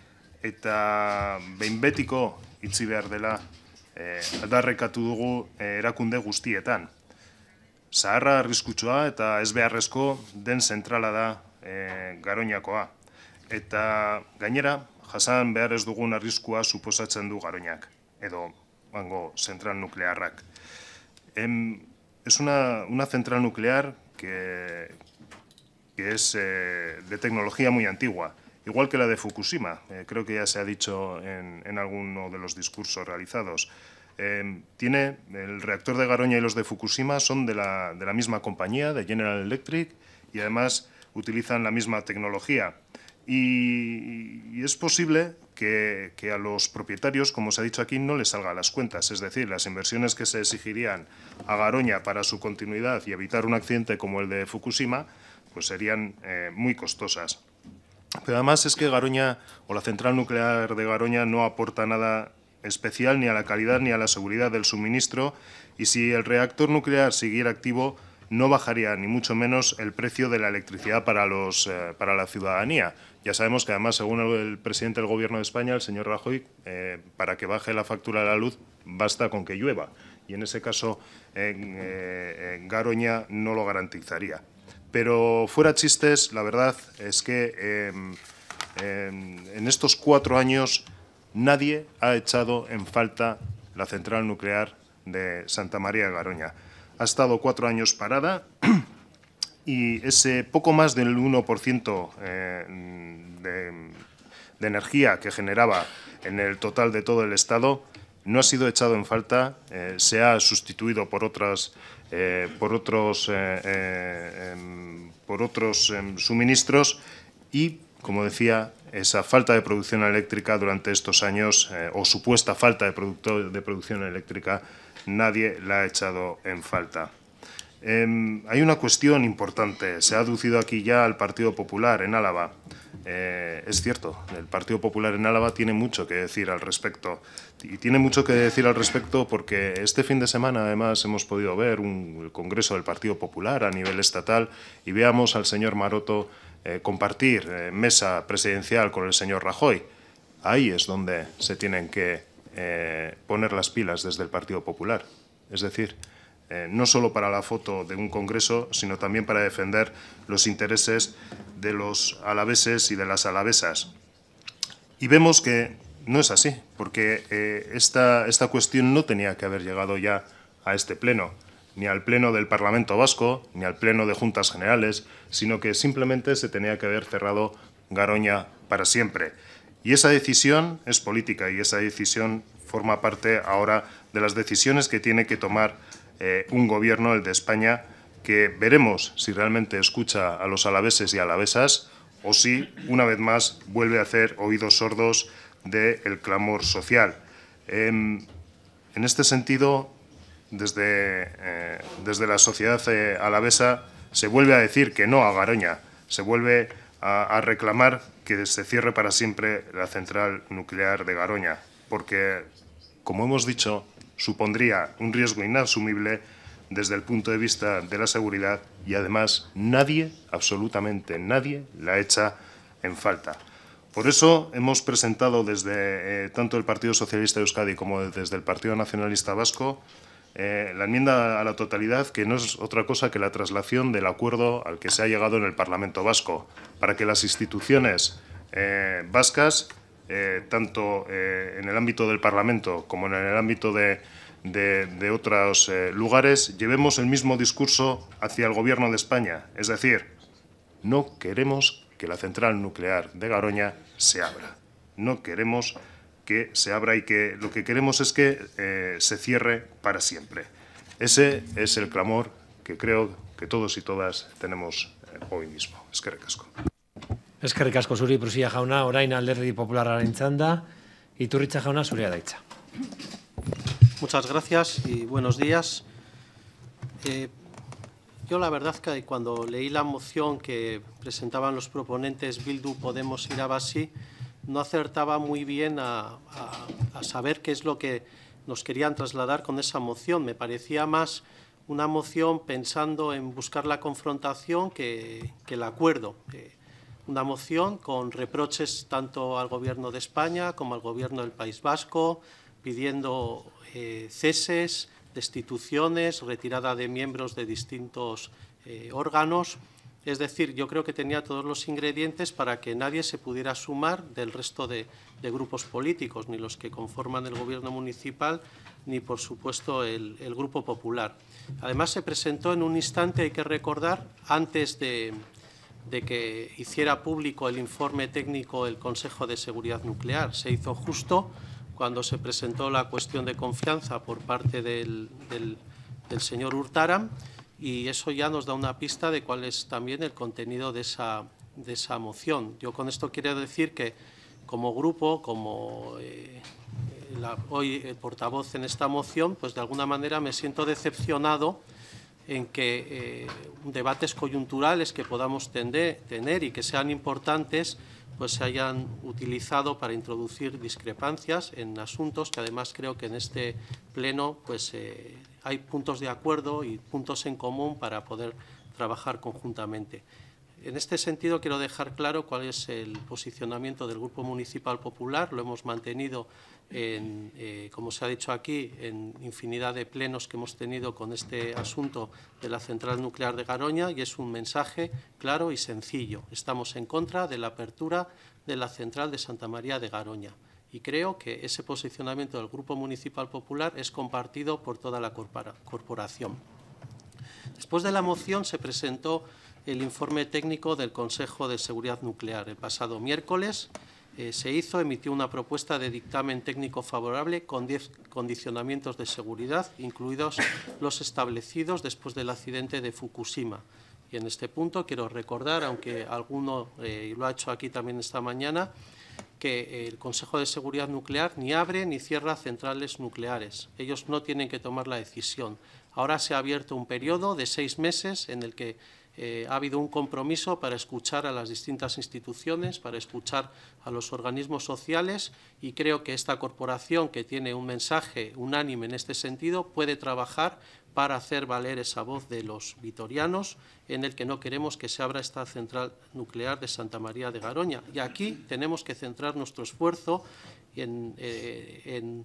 Speaker 6: Eta behin betiko itzi behar dela eh, aldarrekatu dugu eh, erakunde guztietan. Zaharra arriskutsua eta ez beharrezko den zentrala da eh, Garoñakoa. Eta gainera, jasan behar ez dugun arriskua suposatzen du Garoñak, edo hango zentral nuklearrak. Em, es una, una central nuclear que, que es eh, de tecnología muy antigua, igual que la de Fukushima, eh, creo que ya se ha dicho en, en alguno de los discursos realizados. Eh, tiene, el reactor de Garoña y los de Fukushima son de la, de la misma compañía, de General Electric, y además utilizan la misma tecnología. Y, y es posible que, que a los propietarios, como se ha dicho aquí, no les salga a las cuentas. Es decir, las inversiones que se exigirían a Garoña para su continuidad y evitar un accidente como el de Fukushima, pues serían eh, muy costosas. Pero además es que Garoña, o la central nuclear de Garoña, no aporta nada especial ni a la calidad ni a la seguridad del suministro, y si el reactor nuclear siguiera activo, no bajaría ni mucho menos el precio de la electricidad para, los, eh, para la ciudadanía. Ya sabemos que además, según el, el presidente del Gobierno de España, el señor Rajoy, eh, para que baje la factura de la luz basta con que llueva. Y en ese caso, en, eh, en Garoña no lo garantizaría. Pero fuera chistes, la verdad es que eh, eh, en estos cuatro años nadie ha echado en falta la central nuclear de Santa María de Garoña. Ha estado cuatro años parada y ese poco más del uno por ciento eh, de, de energía que generaba en el total de todo el Estado no ha sido echado en falta, eh, se ha sustituido por otras, eh, por otros, eh, eh, eh, por otros eh, suministros y, como decía, esa falta de producción eléctrica durante estos años, eh, o supuesta falta de, producto, de producción eléctrica, nadie la ha echado en falta. Eh, hay una cuestión importante, se ha aducido aquí ya al Partido Popular en Álava. Eh, es cierto, el Partido Popular en Álava tiene mucho que decir al respecto. Y tiene mucho que decir al respecto porque este fin de semana, además, hemos podido ver un, el Congreso del Partido Popular a nivel estatal y veamos al señor Maroto eh, compartir eh, mesa presidencial con el señor Rajoy. Ahí es donde se tienen que eh, poner las pilas desde el Partido Popular. Es decir, eh, no solo para la foto de un congreso, sino también para defender los intereses de los alaveses y de las alavesas. Y vemos que no es así, porque eh, esta, esta cuestión no tenía que haber llegado ya a este pleno, ni al pleno del Parlamento Vasco, ni al pleno de Juntas Generales, sino que simplemente se tenía que haber cerrado Garoña para siempre. Y esa decisión es política y esa decisión forma parte ahora de las decisiones que tiene que tomar eh, un gobierno, el de España, que veremos si realmente escucha a los alaveses y alavesas o si, una vez más, vuelve a hacer oídos sordos del clamor social. Eh, en este sentido, desde, eh, desde la sociedad eh, alavesa se vuelve a decir que no a Garoña, se vuelve a, a reclamar que se cierre para siempre la central nuclear de Garoña, porque, como hemos dicho, supondría un riesgo inasumible desde el punto de vista de la seguridad y, además, nadie, absolutamente nadie, la echa en falta. Por eso hemos presentado desde eh, tanto el Partido Socialista de Euskadi como desde el Partido Nacionalista Vasco eh, la enmienda a la totalidad, que no es otra cosa que la traslación del acuerdo al que se ha llegado en el Parlamento Vasco, para que las instituciones eh, vascas, eh, tanto eh, en el ámbito del Parlamento como en el ámbito de, de, de otros eh, lugares, llevemos el mismo discurso hacia el Gobierno de España. Es decir, no queremos que la central nuclear de Garoña se abra. No queremos que se abra y que lo que queremos es que eh, se cierre para siempre. Ese es el clamor que creo que todos y todas tenemos eh, hoy mismo. Eskerrik asko.
Speaker 1: Eskerrik asko zuri, Prusia jauna, orain Alderdi Popularraren txanda, Iturritza jauna, zurea da hitza.
Speaker 7: Muchas gracias y buenos días. Eh, yo la verdad que cuando leí la moción que presentaban los proponentes Bildu, Podemos y Irabasí, no acertaba muy bien a, a, a saber qué es lo que nos querían trasladar con esa moción. Me parecía más una moción pensando en buscar la confrontación que, que el acuerdo. Eh, una moción con reproches tanto al Gobierno de España como al Gobierno del País Vasco, pidiendo eh, ceses, destituciones, retirada de miembros de distintos eh, órganos. Es decir, yo creo que tenía todos los ingredientes para que nadie se pudiera sumar del resto de, de grupos políticos, ni los que conforman el Gobierno municipal, ni, por supuesto, el, el Grupo Popular. Además, se presentó en un instante, hay que recordar, antes de, de que hiciera público el informe técnico del Consejo de Seguridad Nuclear. Se hizo justo cuando se presentó la cuestión de confianza por parte del, del, del señor Urtaran, y eso ya nos da una pista de cuál es también el contenido de esa, de esa moción. Yo con esto quiero decir que como grupo, como eh, la, hoy el portavoz en esta moción, pues de alguna manera me siento decepcionado en que eh, debates coyunturales que podamos tender, tener y que sean importantes, pues se hayan utilizado para introducir discrepancias en asuntos que además creo que en este pleno pues eh, hay puntos de acuerdo y puntos en común para poder trabajar conjuntamente. En este sentido quiero dejar claro cuál es el posicionamiento del Grupo Municipal Popular. Lo hemos mantenido, en, eh, como se ha dicho aquí, en infinidad de plenos que hemos tenido con este asunto de la central nuclear de Garoña, y es un mensaje claro y sencillo. Estamos en contra de la apertura de la central de Santa María de Garoña. Y creo que ese posicionamiento del Grupo Municipal Popular es compartido por toda la corporación. Después de la moción se presentó el informe técnico del Consejo de Seguridad Nuclear. El pasado miércoles eh, se hizo, emitió una propuesta de dictamen técnico favorable con diez condicionamientos de seguridad, incluidos los establecidos después del accidente de Fukushima. Y en este punto quiero recordar, aunque alguno eh, lo ha hecho aquí también esta mañana, que el Consejo de Seguridad Nuclear ni abre ni cierra centrales nucleares. Ellos no tienen que tomar la decisión. Ahora se ha abierto un periodo de seis meses en el que eh, ha habido un compromiso para escuchar a las distintas instituciones, para escuchar a los organismos sociales, y creo que esta corporación, que tiene un mensaje unánime en este sentido, puede trabajar para hacer valer esa voz de los vitorianos, en el que no queremos que se abra esta central nuclear de Santa María de Garoña. Y aquí tenemos que centrar nuestro esfuerzo en, eh, en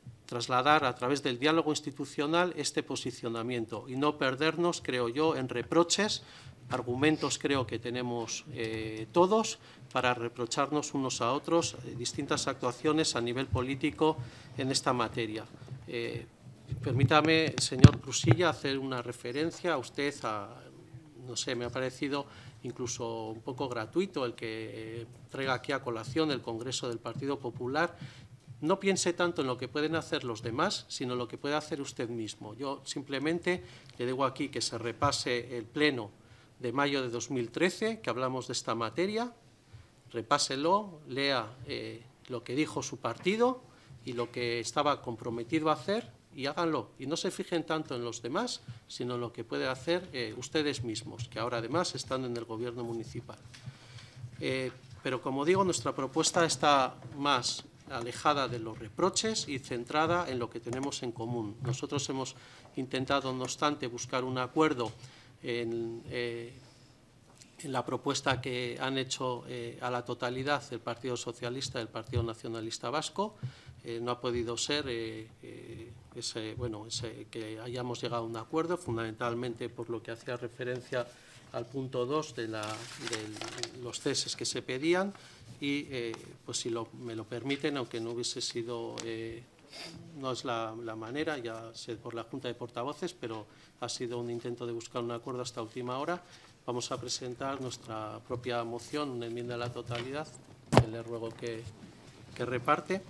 Speaker 7: trasladar a través del diálogo institucional este posicionamiento y no perdernos, creo yo, en reproches. Argumentos creo que tenemos eh, todos para reprocharnos unos a otros eh, distintas actuaciones a nivel político en esta materia. Eh, permítame, señor Prusilla, hacer una referencia a usted, a, no sé, me ha parecido incluso un poco gratuito el que eh, traiga aquí a colación el Congreso del Partido Popular. No piense tanto en lo que pueden hacer los demás, sino en lo que puede hacer usted mismo. Yo simplemente le digo aquí que se repase el pleno de mayo de dos mil trece, que hablamos de esta materia, repáselo, lea eh, lo que dijo su partido y lo que estaba comprometido a hacer y háganlo. Y no se fijen tanto en los demás, sino en lo que pueden hacer eh, ustedes mismos, que ahora además están en el gobierno municipal. Eh, pero como digo, nuestra propuesta está más alejada de los reproches y centrada en lo que tenemos en común. Nosotros hemos intentado, no obstante, buscar un acuerdo en, eh, en la propuesta que han hecho eh, a la totalidad el Partido Socialista y el Partido Nacionalista Vasco. Eh, no ha podido ser eh, eh, ese, bueno, ese, que hayamos llegado a un acuerdo, fundamentalmente por lo que hacía referencia al punto dos de, la, de los ceses que se pedían y, eh, pues si lo, me lo permiten, aunque no hubiese sido, eh, no es la, la manera, ya sé por la Junta de Portavoces, pero ha sido un intento de buscar un acuerdo hasta última hora. Vamos a presentar nuestra propia moción, una enmienda a la totalidad, que le ruego que, que reparte,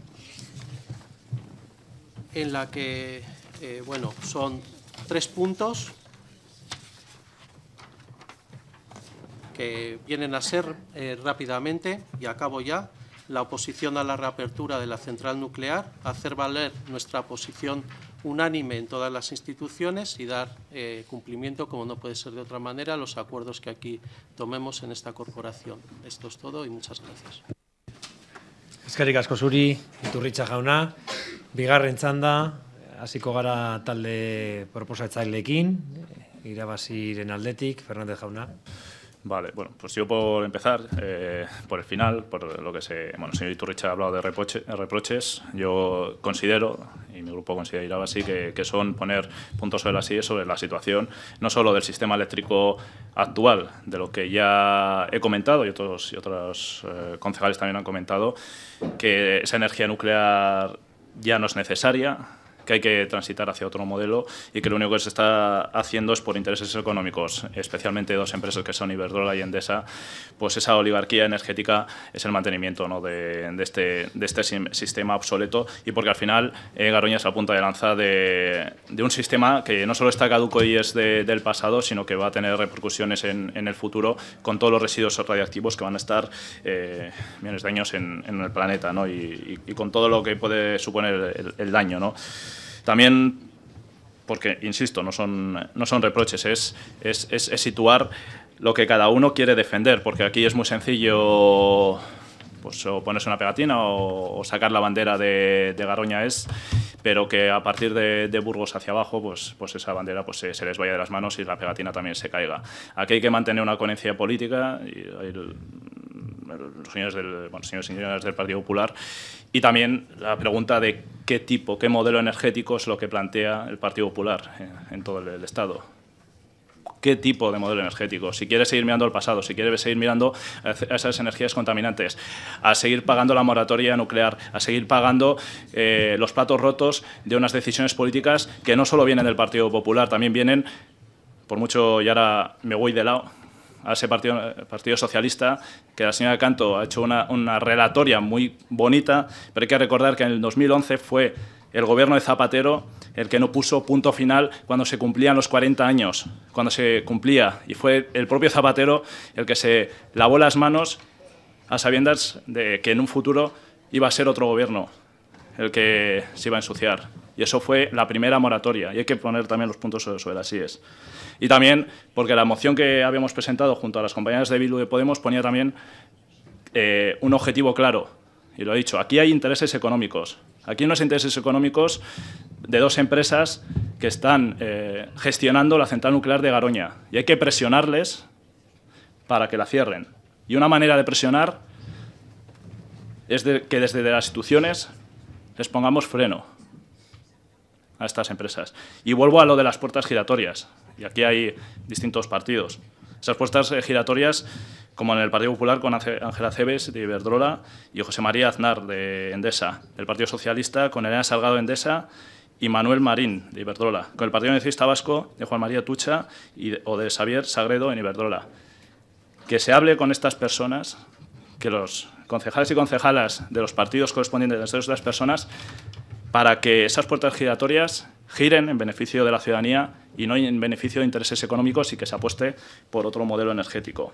Speaker 7: en la que, eh, bueno, son tres puntos que vienen a ser eh, rápidamente, y acabo ya, la oposición a la reapertura de la central nuclear, hacer valer nuestra posición unánime en todas las instituciones y dar eh, cumplimiento, como no puede ser de otra manera, a los acuerdos que aquí tomemos en esta corporación. Esto es todo y muchas gracias.
Speaker 1: Eskerrik asko zuri, Iturritza jauna. Bigarren txanda, hasiko gara talde proposatzaileekin, irabaziren aldetik, Fernández jauna.
Speaker 2: Vale, bueno, pues yo por empezar, eh, por el final, por lo que se... Bueno, el señor Iturritza ha hablado de reproche, reproches. Yo considero, y mi grupo considera así, que, que son poner puntos sobre las sillas sobre la situación, no solo del sistema eléctrico actual, de lo que ya he comentado y otros, y otros eh, concejales también han comentado, que esa energía nuclear ya no es necesaria, que hay que transitar hacia otro modelo y que lo único que se está haciendo es por intereses económicos, especialmente dos empresas que son Iberdrola y Endesa, pues esa oligarquía energética es el mantenimiento, ¿no?, de, de, este, de este sistema obsoleto, y porque al final eh, Garoña es la punta de lanza de, de un sistema que no solo está caduco y es de, del pasado, sino que va a tener repercusiones en, en el futuro con todos los residuos radiactivos que van a estar eh, millones de años en, en el planeta, ¿no?, y, y, y con todo lo que puede suponer el, el daño, ¿no? También, porque, insisto, no son, no son reproches, es, es, es, es situar lo que cada uno quiere defender, porque aquí es muy sencillo, pues, o ponerse una pegatina o, o sacar la bandera de, de Garoña es, pero que a partir de, de Burgos hacia abajo, pues, pues esa bandera pues, se, se les vaya de las manos y la pegatina también se caiga. Aquí hay que mantener una coherencia política, y el, los señores del, bueno, señores y señoras del Partido Popular, y también la pregunta de qué tipo, qué modelo energético es lo que plantea el Partido Popular en, en todo el, el Estado. ¿Qué tipo de modelo energético? Si quiere seguir mirando al pasado, si quiere seguir mirando a esas energías contaminantes, a seguir pagando la moratoria nuclear, a seguir pagando eh, los platos rotos de unas decisiones políticas que no solo vienen del Partido Popular, también vienen, por mucho, y ahora me voy de lado, a ese partido, partido Socialista, que la señora Canto ha hecho una, una relatoria muy bonita, pero hay que recordar que en el dos mil once fue el gobierno de Zapatero el que no puso punto final cuando se cumplían los cuarenta años, cuando se cumplía, y fue el propio Zapatero el que se lavó las manos a sabiendas de que en un futuro iba a ser otro gobierno el que se iba a ensuciar. Y eso fue la primera moratoria, y hay que poner también los puntos sobre, sobre las íes. Y también porque la moción que habíamos presentado junto a las compañeras de Bildu de Podemos ponía también eh, un objetivo claro, y lo he dicho, aquí hay intereses económicos. Aquí hay unos intereses económicos de dos empresas que están eh, gestionando la central nuclear de Garoña, y hay que presionarles para que la cierren. Y una manera de presionar es de, que desde las instituciones les pongamos freno, a estas empresas. Y vuelvo a lo de las puertas giratorias, y aquí hay distintos partidos. Esas puertas giratorias, como en el Partido Popular con Ángela Cebes de Iberdrola y José María Aznar de Endesa, el Partido Socialista con Elena Salgado de Endesa y Manuel Marín de Iberdrola, con el Partido Nacionalista Vasco de Juan María Tucha y de, o de Xavier Sagredo en Iberdrola. Que se hable con estas personas, que los concejales y concejalas de los partidos correspondientes de estas personas, para que esas puertas giratorias giren en beneficio de la ciudadanía y no en beneficio de intereses económicos y que se apueste por otro modelo energético.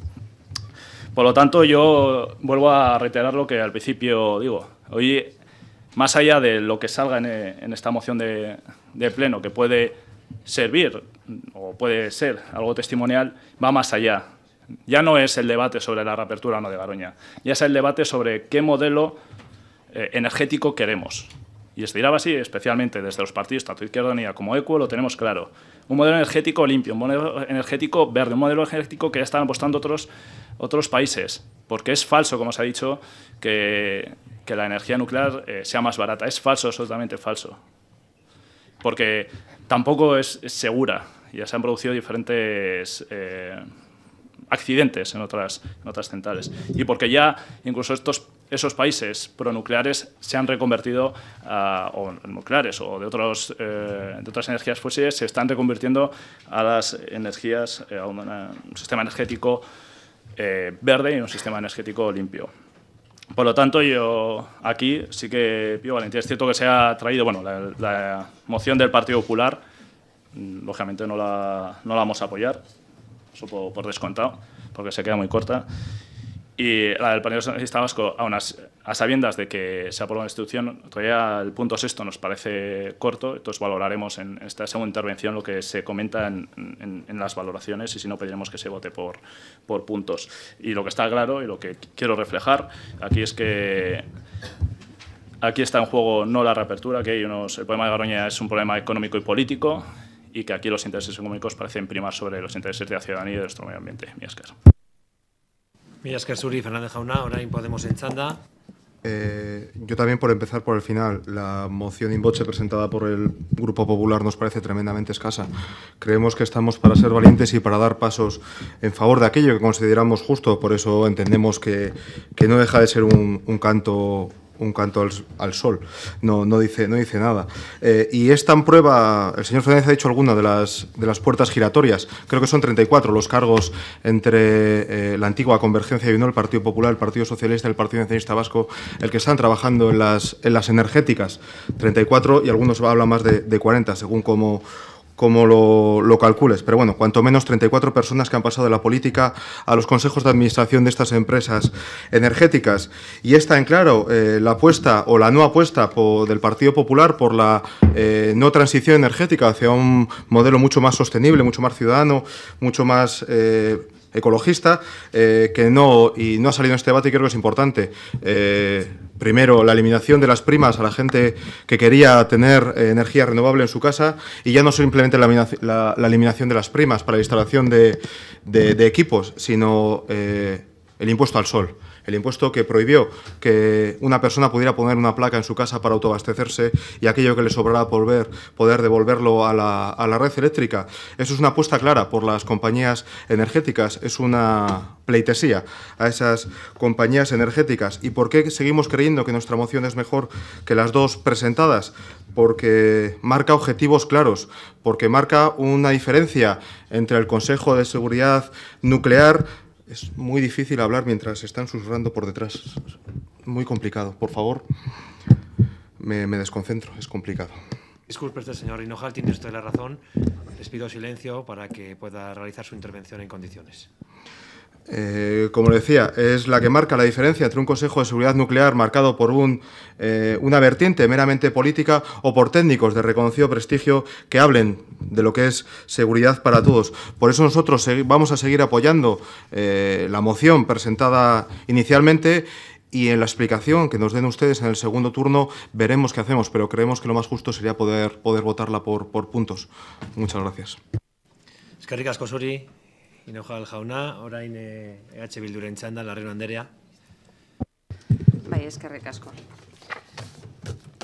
Speaker 2: Por lo tanto, yo vuelvo a reiterar lo que al principio digo. Hoy, más allá de lo que salga en, en esta moción de, de pleno, que puede servir o puede ser algo testimonial, va más allá. Ya no es el debate sobre la reapertura o no de Garoña, ya es el debate sobre qué modelo eh, energético queremos. Y desde Irabasi, especialmente desde los partidos, tanto Izquierda Unida como ECUO, lo tenemos claro. Un modelo energético limpio, un modelo energético verde, un modelo energético que ya están apostando otros, otros países. Porque es falso, como se ha dicho, que, que la energía nuclear eh, sea más barata. Es falso, absolutamente falso. Porque tampoco es, es segura. Ya se han producido diferentes eh, accidentes en otras, en otras centrales. Y porque ya incluso estos esos países pronucleares se han reconvertido, a, o nucleares o de, otros, eh, de otras energías fósiles, se están reconvirtiendo a las energías, eh, a un, a un sistema energético eh, verde y un sistema energético limpio. Por lo tanto, yo aquí sí que pido valentía. Es cierto que se ha traído, bueno, la, la moción del Partido Popular, lógicamente no la, no la vamos a apoyar, eso por, por descontado, porque se queda muy corta. Y la del Partido Socialista Vasco, aún a, a sabiendas de que se aprobó la institución, todavía el punto sexto nos parece corto, entonces valoraremos en esta segunda intervención lo que se comenta en, en, en las valoraciones y si no pediremos que se vote por, por puntos. Y lo que está claro y lo que quiero reflejar aquí es que aquí está en juego no la reapertura, que hay unos, el problema de Garoña es un problema económico y político y que aquí los intereses económicos parecen primar sobre los intereses de la ciudadanía y de nuestro medio ambiente. Mi escaso.
Speaker 1: Mila esker zuri, Fernández jauna, orain Podemos en txanda.
Speaker 3: Eh, yo también, por empezar por el final, la moción in voce presentada por el Grupo Popular nos parece tremendamente escasa. Creemos que estamos para ser valientes y para dar pasos en favor de aquello que consideramos justo, por eso entendemos que, que no deja de ser un, un canto un canto al, al sol, no, no, dice, no dice nada. Eh, y esta en prueba, el señor Fernández ha dicho alguna de las, de las puertas giratorias, creo que son treinta y cuatro los cargos entre eh, la antigua Convergencia y Unió, el Partido Popular, el Partido Socialista y el Partido Nacionalista Vasco, el que están trabajando en las, en las energéticas, treinta y cuatro, y algunos hablan más de, de cuarenta, según como como lo, lo calcules, pero bueno, cuanto menos treinta y cuatro personas que han pasado de la política a los consejos de administración de estas empresas energéticas. Y está en claro eh, la apuesta o la no apuesta por, del Partido Popular por la eh, no transición energética hacia un modelo mucho más sostenible, mucho más ciudadano, mucho más eh, ecologista, eh, que no, y no ha salido en este debate y creo que es importante. Eh, Primero, la eliminación de las primas a la gente que quería tener eh, energía renovable en su casa y ya no simplemente la, la, la eliminación de las primas para la instalación de, de, de equipos, sino eh, el impuesto al sol. El impuesto que prohibió que una persona pudiera poner una placa en su casa para autoabastecerse y aquello que le sobrara por ver, poder devolverlo a la, a la red eléctrica. Eso es una apuesta clara por las compañías energéticas, es una pleitesía a esas compañías energéticas. ¿Y por qué seguimos creyendo que nuestra moción es mejor que las dos presentadas? Porque marca objetivos claros, porque marca una diferencia entre el Consejo de Seguridad Nuclear. Es muy difícil hablar mientras están susurrando por detrás. Muy complicado. Por favor, me, me desconcentro. Es complicado.
Speaker 1: Disculpe usted, señor Hinojal, tiene usted la razón. Les pido silencio para que pueda realizar su intervención en condiciones.
Speaker 3: Eh, como le decía, es la que marca la diferencia entre un Consejo de Seguridad Nuclear marcado por un, eh, una vertiente meramente política o por técnicos de reconocido prestigio que hablen de lo que es seguridad para todos. Por eso nosotros vamos a seguir apoyando eh, la moción presentada inicialmente y en la explicación que nos den ustedes en el segundo turno veremos qué hacemos, pero creemos que lo más justo sería poder, poder votarla por, por puntos. Muchas gracias.
Speaker 1: Eskerrik asko zuri. Hinojal jauna, orain E H Bilduren txanda, Larrero Anderea.
Speaker 4: Bai, eskerrik asko.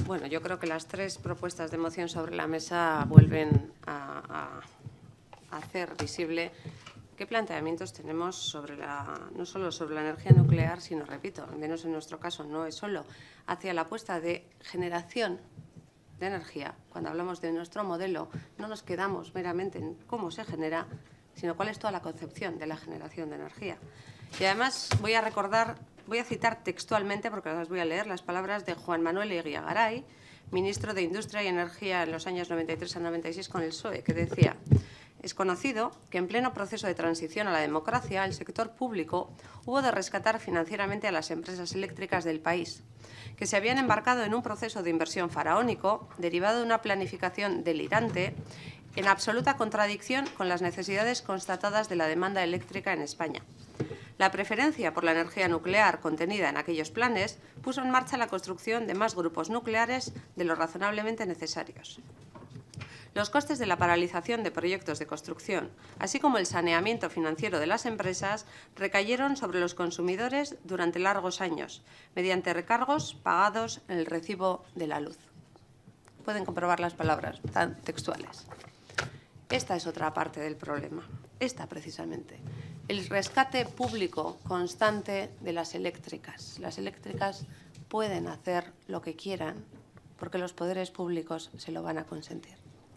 Speaker 4: Bueno, yo creo que las tres propuestas de moción sobre la mesa vuelven a, a hacer visible qué planteamientos tenemos sobre la, no solo sobre la energía nuclear, sino, repito, al menos en nuestro caso no es solo, hacia la apuesta de generación de energía. Cuando hablamos de nuestro modelo, no nos quedamos meramente en cómo se genera, sino cuál es toda la concepción de la generación de energía. Y además voy a recordar, voy a citar textualmente, porque las voy a leer, las palabras de Juan Manuel Eguía-Garay, ministro de Industria y Energía en los años noventa y tres a noventa y seis con el P S O E, que decía: es conocido que en pleno proceso de transición a la democracia, el sector público hubo de rescatar financieramente a las empresas eléctricas del país, que se habían embarcado en un proceso de inversión faraónico derivado de una planificación delirante en absoluta contradicción con las necesidades constatadas de la demanda eléctrica en España. La preferencia por la energía nuclear contenida en aquellos planes puso en marcha la construcción de más grupos nucleares de lo razonablemente necesarios. Los costes de la paralización de proyectos de construcción, así como el saneamiento financiero de las empresas, recayeron sobre los consumidores durante largos años, mediante recargos pagados en el recibo de la luz. Pueden comprobar las palabras tan textuales. Esta es otra parte del problema, esta precisamente. El rescate público constante de las eléctricas. Las eléctricas pueden hacer lo que quieran porque los poderes públicos se lo van a consentir.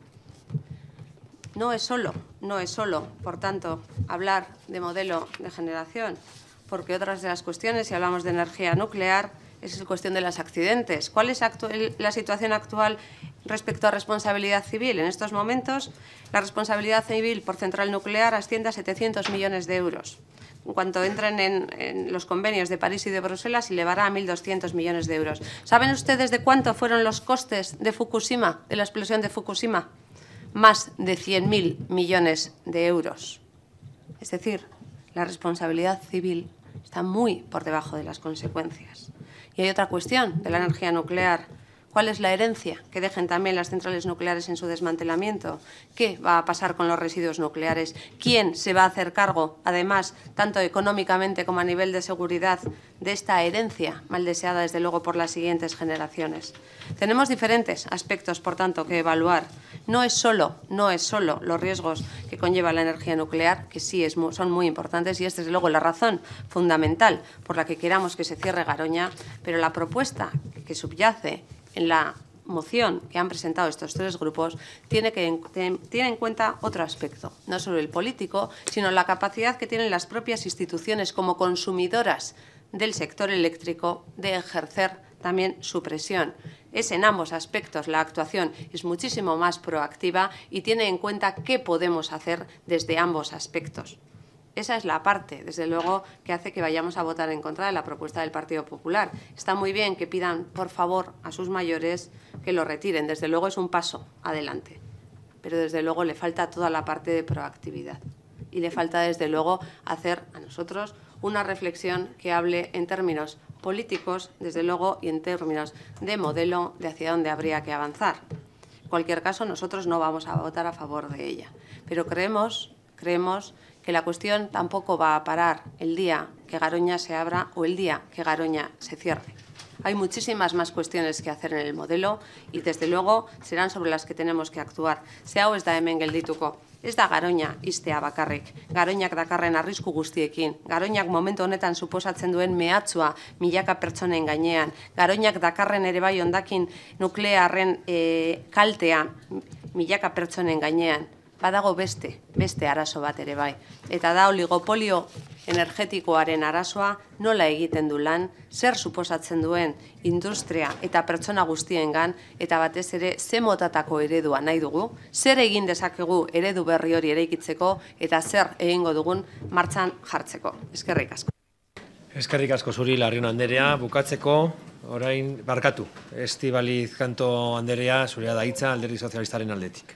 Speaker 4: No es solo, no es solo, por tanto, hablar de modelo de generación, porque otras de las cuestiones, si hablamos de energía nuclear, es la cuestión de los accidentes. ¿Cuál es la situación actual respecto a responsabilidad civil? En estos momentos, la responsabilidad civil por central nuclear asciende a setecientos millones de euros. En cuanto entren en, en los convenios de París y de Bruselas, elevará a mil doscientos millones de euros. ¿Saben ustedes de cuánto fueron los costes de Fukushima, de la explosión de Fukushima? Más de cien mil millones de euros. Es decir, la responsabilidad civil está muy por debajo de las consecuencias. Y hay otra cuestión de la energía nuclear. ¿Cuál es la herencia que dejen también las centrales nucleares en su desmantelamiento? ¿Qué va a pasar con los residuos nucleares? ¿Quién se va a hacer cargo, además, tanto económicamente como a nivel de seguridad, de esta herencia mal deseada, desde luego, por las siguientes generaciones? Tenemos diferentes aspectos, por tanto, que evaluar. No es solo, no es solo los riesgos que conlleva la energía nuclear, que sí es muy, son muy importantes, y es, desde luego, la razón fundamental por la que queramos que se cierre Garoña, pero la propuesta que subyace en la moción que han presentado estos tres grupos tiene, que, tiene en cuenta otro aspecto, no solo el político, sino la capacidad que tienen las propias instituciones como consumidoras del sector eléctrico de ejercer también su presión. Es en ambos aspectos, la actuación es muchísimo más proactiva y tiene en cuenta qué podemos hacer desde ambos aspectos. Esa es la parte, desde luego, que hace que vayamos a votar en contra de la propuesta del Partido Popular. Está muy bien que pidan, por favor, a sus mayores que lo retiren. Desde luego es un paso adelante. Pero, desde luego, le falta toda la parte de proactividad. Y le falta, desde luego, hacer a nosotros una reflexión que hable en términos políticos, desde luego, y en términos de modelo de hacia dónde habría que avanzar. En cualquier caso, nosotros no vamos a votar a favor de ella. Pero creemos, creemos que la cuestión tampoco va a parar el día que Garoña se abra o el día que Garoña se cierre. Hay muchísimas más cuestiones que hacer en el modelo y, desde luego, serán sobre las que tenemos que actuar. Ze hau ez da hemen geldituko. Ez da Garoña iztea bakarrik. Garoñak dakarren arrisku guztiekin. Garoñak momentu honetan suposatzen duen mehatxua milaka pertsonen gainean. Garoñak dakarren ere bai hondakin nuklearren e, kaltea milaka pertsonen gainean. Badago beste, beste arazo bat ere bai. Eta da oligopolio energetikoaren arazoa nola egiten du lan, zer suposatzen duen industria eta pertsona guztiengan, eta batez ere ze motatako eredua nahi dugu, zer egin dezakegu eredu berri hori eraikitzeko eta zer egingo dugun martxan jartzeko. Eskerrik asko.
Speaker 1: Eskerrik asko zuri, Larrion anderea. Bukatzeko, orain barkatu. Estibaliz Kanto anderea, zurea da hitza, Alderdi Sozialistaren aldetik.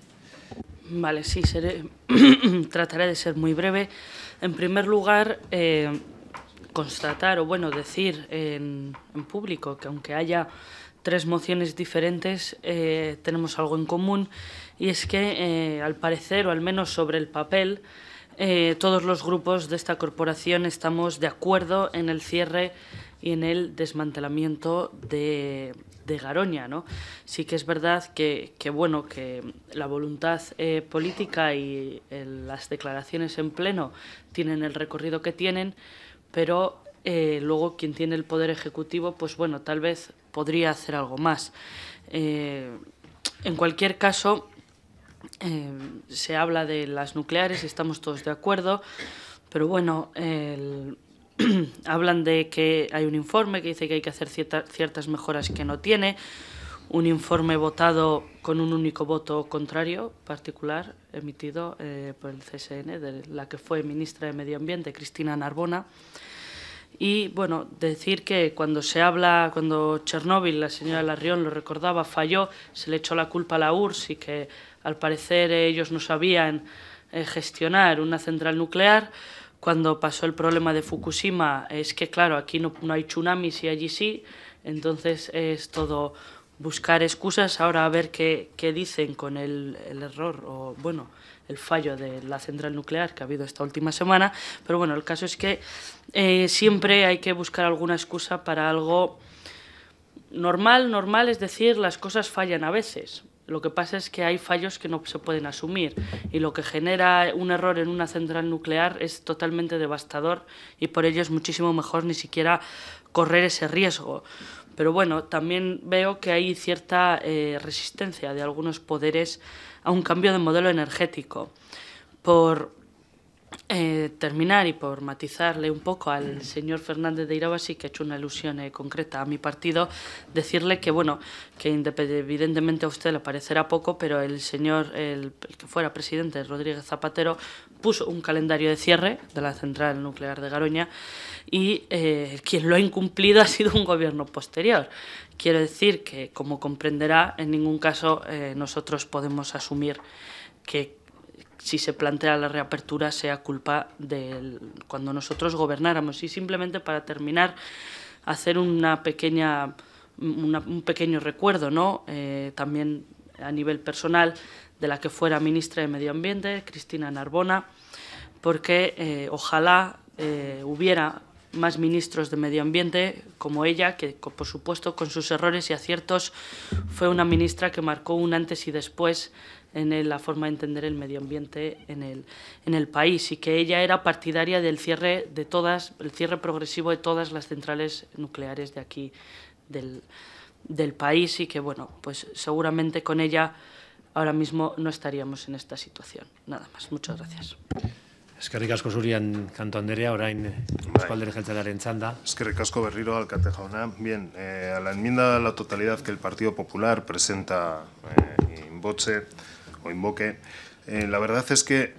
Speaker 5: Vale, sí, seré, trataré de ser muy breve. En primer lugar, eh, constatar o, bueno, decir en, en público que aunque haya tres mociones diferentes, eh, tenemos algo en común, y es que, eh, al parecer, o al menos sobre el papel, eh, todos los grupos de esta corporación estamos de acuerdo en el cierre y en el desmantelamiento de, de Garoña, ¿no? Sí que es verdad que, que, bueno, que la voluntad eh, política y el, las declaraciones en pleno tienen el recorrido que tienen, pero eh, luego quien tiene el poder ejecutivo, pues bueno, tal vez podría hacer algo más. Eh, en cualquier caso, eh, se habla de las nucleares y estamos todos de acuerdo, pero bueno, el... hablan de que hay un informe que dice que hay que hacer cierta, ciertas mejoras que no tiene, un informe votado con un único voto contrario particular emitido eh, por el C S N, de la que fue ministra de Medio Ambiente, Cristina Narbona. Y bueno, decir que cuando se habla, cuando Chernóbil, la señora Larrión lo recordaba, falló, se le echó la culpa a la U R S S y que al parecer ellos no sabían eh, gestionar una central nuclear. Cuando pasó el problema de Fukushima, es que, claro, aquí no, no hay tsunamis y allí sí, entonces es todo buscar excusas. Ahora a ver qué, qué dicen con el, el error o, bueno, el fallo de la central nuclear que ha habido esta última semana. Pero bueno, el caso es que eh, siempre hay que buscar alguna excusa para algo normal, normal, es decir, las cosas fallan a veces. Lo que pasa es que hay fallos que no se pueden asumir y lo que genera un error en una central nuclear es totalmente devastador y por ello es muchísimo mejor ni siquiera correr ese riesgo. Pero bueno, también veo que hay cierta eh, resistencia de algunos poderes a un cambio de modelo energético. Por eh, terminar y por matizarle un poco al señor Fernández de Irabasi, que ha hecho una alusión eh, concreta a mi partido, decirle que, bueno, que evidentemente a usted le parecerá poco, pero el señor, el, el que fuera presidente, Rodríguez Zapatero, puso un calendario de cierre de la central nuclear de Garoña y eh, quien lo ha incumplido ha sido un gobierno posterior. Quiero decir que, como comprenderá, en ningún caso eh, nosotros podemos asumir que si se plantea la reapertura sea culpa de cuando nosotros gobernáramos. Y simplemente para terminar, hacer una pequeña, una, un pequeño recuerdo, ¿no? Eh, también a nivel personal, de la que fuera ministra de Medio Ambiente, Cristina Narbona, porque eh, ojalá eh, hubiera más ministros de Medio Ambiente como ella, que por supuesto con sus errores y aciertos fue una ministra que marcó un antes y después en el, la forma de entender el medio ambiente en el, en el país, y que ella era partidaria del cierre de todas, el cierre progresivo de todas las centrales nucleares de aquí del, del país, y que bueno, pues seguramente con ella ahora mismo no estaríamos en esta situación. Nada más, muchas gracias.
Speaker 1: Eskerrik asko zurian, Kanto Anderea, orain Eusko Alderdi Jeltzalearen txanda.
Speaker 6: Eskerrik asko berriro, alkate jauna. Bien, eh, a la enmienda a la totalidad que el Partido Popular presenta eh, invoce o invoque, eh, la verdad es que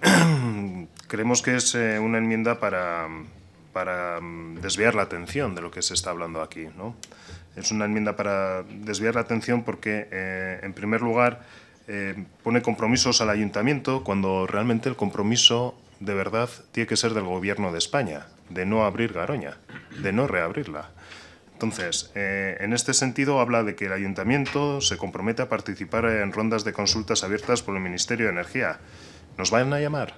Speaker 6: creemos que es eh, una enmienda para, para desviar la atención de lo que se está hablando aquí, ¿no? Es una enmienda para desviar la atención porque, eh, en primer lugar, eh, pone compromisos al ayuntamiento cuando realmente el compromiso de verdad tiene que ser del Gobierno de España, de no abrir Garoña, de no reabrirla. Entonces, eh, en este sentido, habla de que el Ayuntamiento se compromete a participar en rondas de consultas abiertas por el Ministerio de Energía. ¿Nos van a llamar?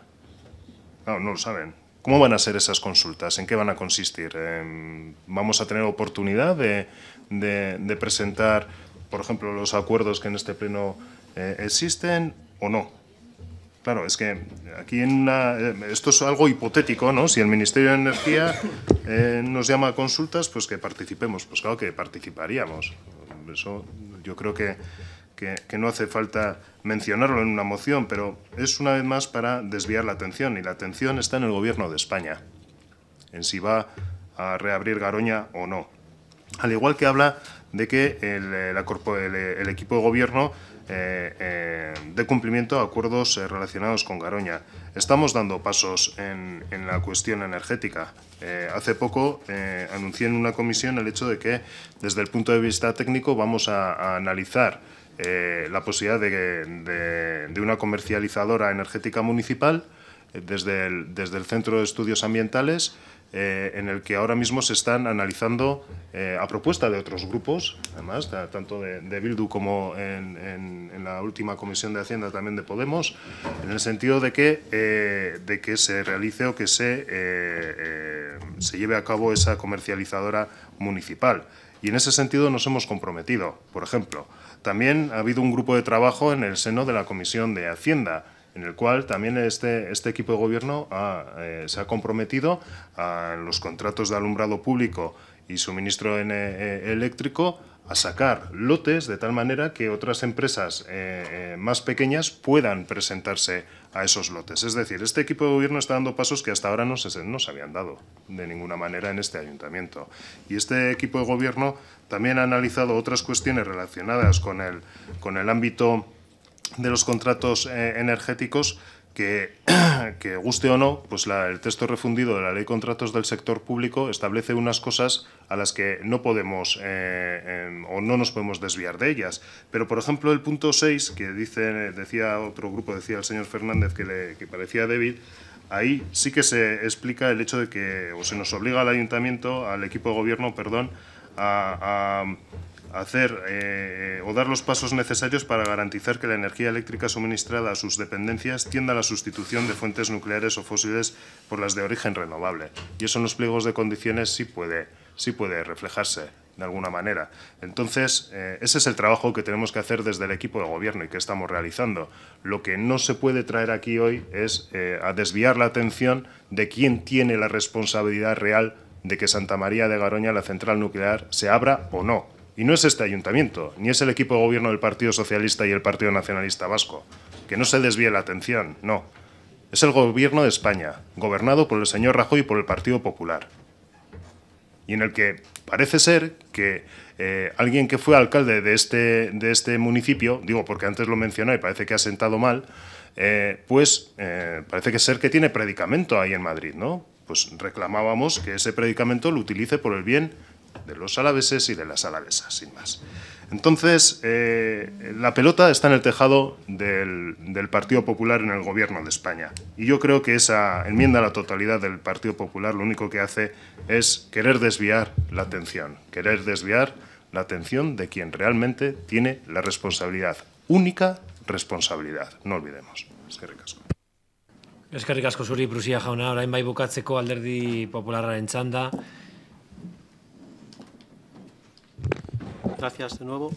Speaker 6: No, no lo saben. ¿Cómo van a ser esas consultas? ¿En qué van a consistir? Eh, ¿Vamos a tener oportunidad de, de, de presentar, por ejemplo, los acuerdos que en este pleno eh, existen o no? Claro, es que aquí en una, esto es algo hipotético, ¿no? Si el Ministerio de Energía eh, nos llama a consultas, pues que participemos. Pues claro que participaríamos. Eso yo creo que, que, que no hace falta mencionarlo en una moción, pero es una vez más para desviar la atención. Y la atención está en el Gobierno de España, en si va a reabrir Garoña o no. Al igual que habla de que el, la corpo, el, el equipo de Gobierno Eh, eh, de cumplimiento a acuerdos eh, relacionados con Garoña. Estamos dando pasos en, en la cuestión energética. Eh, hace poco eh, anuncié en una comisión el hecho de que, desde el punto de vista técnico, vamos a, a analizar eh, la posibilidad de, de, de una comercializadora energética municipal eh, desde, el, desde el Centro de Estudios Ambientales, eh, en el que ahora mismo se están analizando eh, a propuesta de otros grupos, además, tanto de, de Bildu como en, en, en la última Comisión de Hacienda también de Podemos, en el sentido de que, eh, de que se realice o que se, eh, eh, se lleve a cabo esa comercializadora municipal. Y en ese sentido nos hemos comprometido. Por ejemplo, también ha habido un grupo de trabajo en el seno de la Comisión de Hacienda, en el cual también este, este equipo de gobierno ha, eh, se ha comprometido a los contratos de alumbrado público y suministro en, eh, eléctrico a sacar lotes de tal manera que otras empresas eh, eh, más pequeñas puedan presentarse a esos lotes. Es decir, este equipo de gobierno está dando pasos que hasta ahora no se, no se habían dado de ninguna manera en este ayuntamiento. Y este equipo de gobierno también ha analizado otras cuestiones relacionadas con el, con el ámbito de los contratos eh, energéticos que, que, guste o no, pues la, el texto refundido de la Ley de Contratos del Sector Público establece unas cosas a las que no podemos eh, eh, o no nos podemos desviar de ellas. Pero, por ejemplo, el punto seis, que dice, decía otro grupo, decía el señor Fernández, que, le, que parecía débil, ahí sí que se explica el hecho de que, o se nos obliga al ayuntamiento, al equipo de gobierno, perdón, a... a hacer eh, o dar los pasos necesarios para garantizar que la energía eléctrica suministrada a sus dependencias tienda a la sustitución de fuentes nucleares o fósiles por las de origen renovable. Y eso en los pliegos de condiciones sí puede, sí puede reflejarse de alguna manera. Entonces, eh, ese es el trabajo que tenemos que hacer desde el equipo de gobierno y que estamos realizando. Lo que no se puede traer aquí hoy es eh, a desviar la atención de quién tiene la responsabilidad real de que Santa María de Garoña, la central nuclear, se abra o no. Y no es este ayuntamiento, ni es el equipo de gobierno del Partido Socialista y el Partido Nacionalista Vasco. Que no se desvíe la atención, no. Es el gobierno de España, gobernado por el señor Rajoy y por el Partido Popular. Y en el que parece ser que eh, alguien que fue alcalde de este, de este municipio, digo porque antes lo mencioné y parece que ha sentado mal, eh, pues eh, parece que ser que tiene predicamento ahí en Madrid, ¿no? Pues reclamábamos que ese predicamento lo utilice por el bien de los alaveses y de las alavesas, sin más. Entonces, eh, la pelota está en el tejado del, del Partido Popular en el Gobierno de España. Y yo creo que esa enmienda a la totalidad del Partido Popular lo único que hace es querer desviar la atención, querer desviar la atención de quien realmente tiene la responsabilidad, única responsabilidad, no olvidemos. Eskerrik asko.
Speaker 1: Eskerrik asko zuri, Prusia jauna, orain bai bukatzeko Alderdi Popularraren txanda.
Speaker 7: Gracias de nuevo.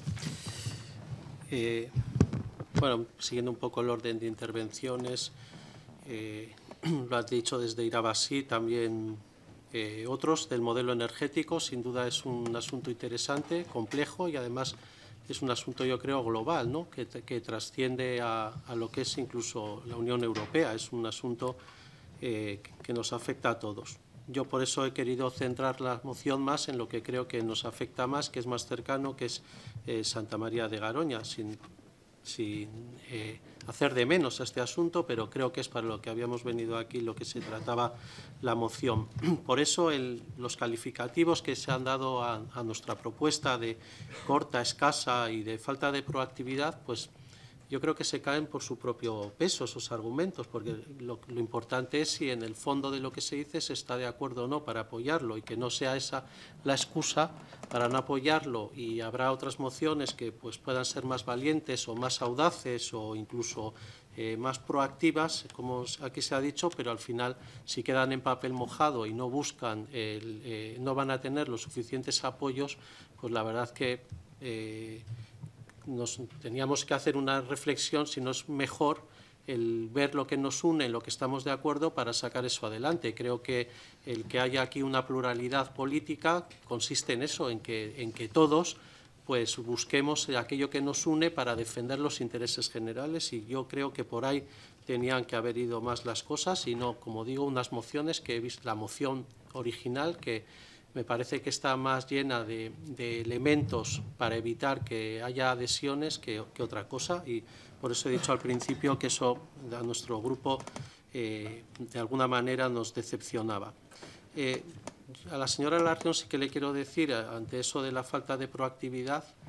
Speaker 7: Eh, bueno, siguiendo un poco el orden de intervenciones, eh, lo has dicho desde Irabasí, también eh, otros del modelo energético. Sin duda es un asunto interesante, complejo y además es un asunto, yo creo, global, ¿no? que, que trasciende a, a lo que es incluso la Unión Europea. Es un asunto eh, que nos afecta a todos. Yo por eso he querido centrar la moción más en lo que creo que nos afecta más, que es más cercano, que es eh, Santa María de Garoña, sin, sin eh, hacer de menos este asunto, pero creo que es para lo que habíamos venido aquí lo que se trataba la moción. Por eso el, los calificativos que se han dado a, a nuestra propuesta de corta, escasa y de falta de proactividad, pues yo creo que se caen por su propio peso esos argumentos, porque lo, lo importante es si en el fondo de lo que se dice se está de acuerdo o no para apoyarlo y que no sea esa la excusa para no apoyarlo. Y habrá otras mociones que pues, puedan ser más valientes o más audaces o incluso eh, más proactivas, como aquí se ha dicho, pero al final si quedan en papel mojado y no buscan, el, eh, no van a tener los suficientes apoyos, pues la verdad que Eh, nos teníamos que hacer una reflexión si no es mejor el ver lo que nos une, en lo que estamos de acuerdo para sacar eso adelante. Creo que el que haya aquí una pluralidad política consiste en eso, en que, en que todos pues, busquemos aquello que nos une para defender los intereses generales y yo creo que por ahí tenían que haber ido más las cosas y no, como digo, unas mociones que he visto, la moción original que me parece que está más llena de, de elementos para evitar que haya adhesiones que, que otra cosa y por eso he dicho al principio que eso a nuestro grupo eh, de alguna manera nos decepcionaba. Eh, a la señora Larrion sí que le quiero decir, ante eso de la falta de proactividad,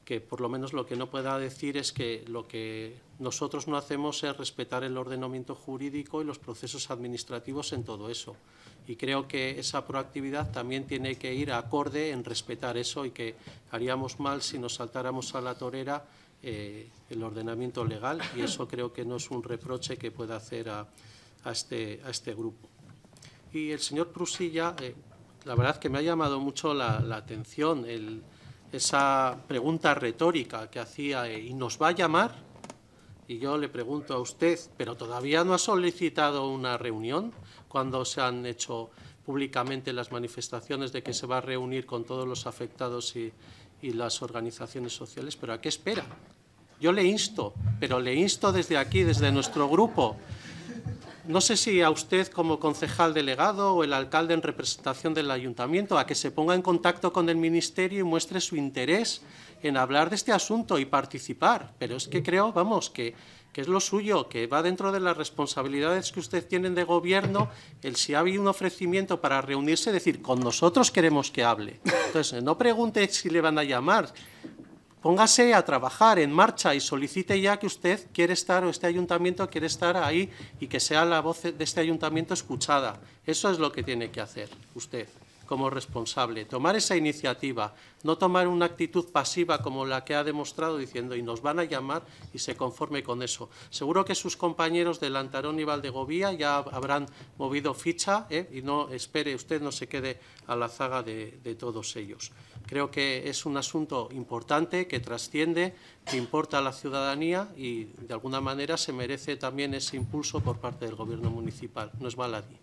Speaker 7: que por lo menos lo que no pueda decir es que lo que nosotros no hacemos es respetar el ordenamiento jurídico y los procesos administrativos en todo eso. Y creo que esa proactividad también tiene que ir acorde en respetar eso y que haríamos mal si nos saltáramos a la torera eh, el ordenamiento legal, y eso creo que no es un reproche que pueda hacer a, a, este, a este grupo. Y el señor Prusilla, eh, la verdad que me ha llamado mucho la, la atención el, esa pregunta retórica que hacía, eh, ¿y nos va a llamar? Y yo le pregunto a usted, ¿pero todavía no ha solicitado una reunión cuando se han hecho públicamente las manifestaciones de que se va a reunir con todos los afectados y, y las organizaciones sociales? ¿Pero a qué espera? Yo le insto, pero le insto desde aquí, desde nuestro grupo. No sé si a usted como concejal delegado o el alcalde en representación del ayuntamiento, a que se ponga en contacto con el ministerio y muestre su interés en hablar de este asunto y participar. Pero es que creo, vamos, que, que es lo suyo, que va dentro de las responsabilidades que usted tiene de gobierno, el si ha habido un ofrecimiento para reunirse, decir, con nosotros queremos que hable. Entonces, no pregunte si le van a llamar. Póngase a trabajar en marcha y solicite ya que usted quiere estar, o este ayuntamiento quiere estar ahí, y que sea la voz de este ayuntamiento escuchada. Eso es lo que tiene que hacer usted como responsable. Tomar esa iniciativa, no tomar una actitud pasiva como la que ha demostrado diciendo, y nos van a llamar, y se conforme con eso. Seguro que sus compañeros de Lantarón y Valdegovía ya habrán movido ficha, ¿eh? Y no espere, usted no se quede a la zaga de, de todos ellos. Creo que es un asunto importante, que trasciende, que importa a la ciudadanía, y de alguna manera se merece también ese impulso por parte del Gobierno municipal. No es baladí.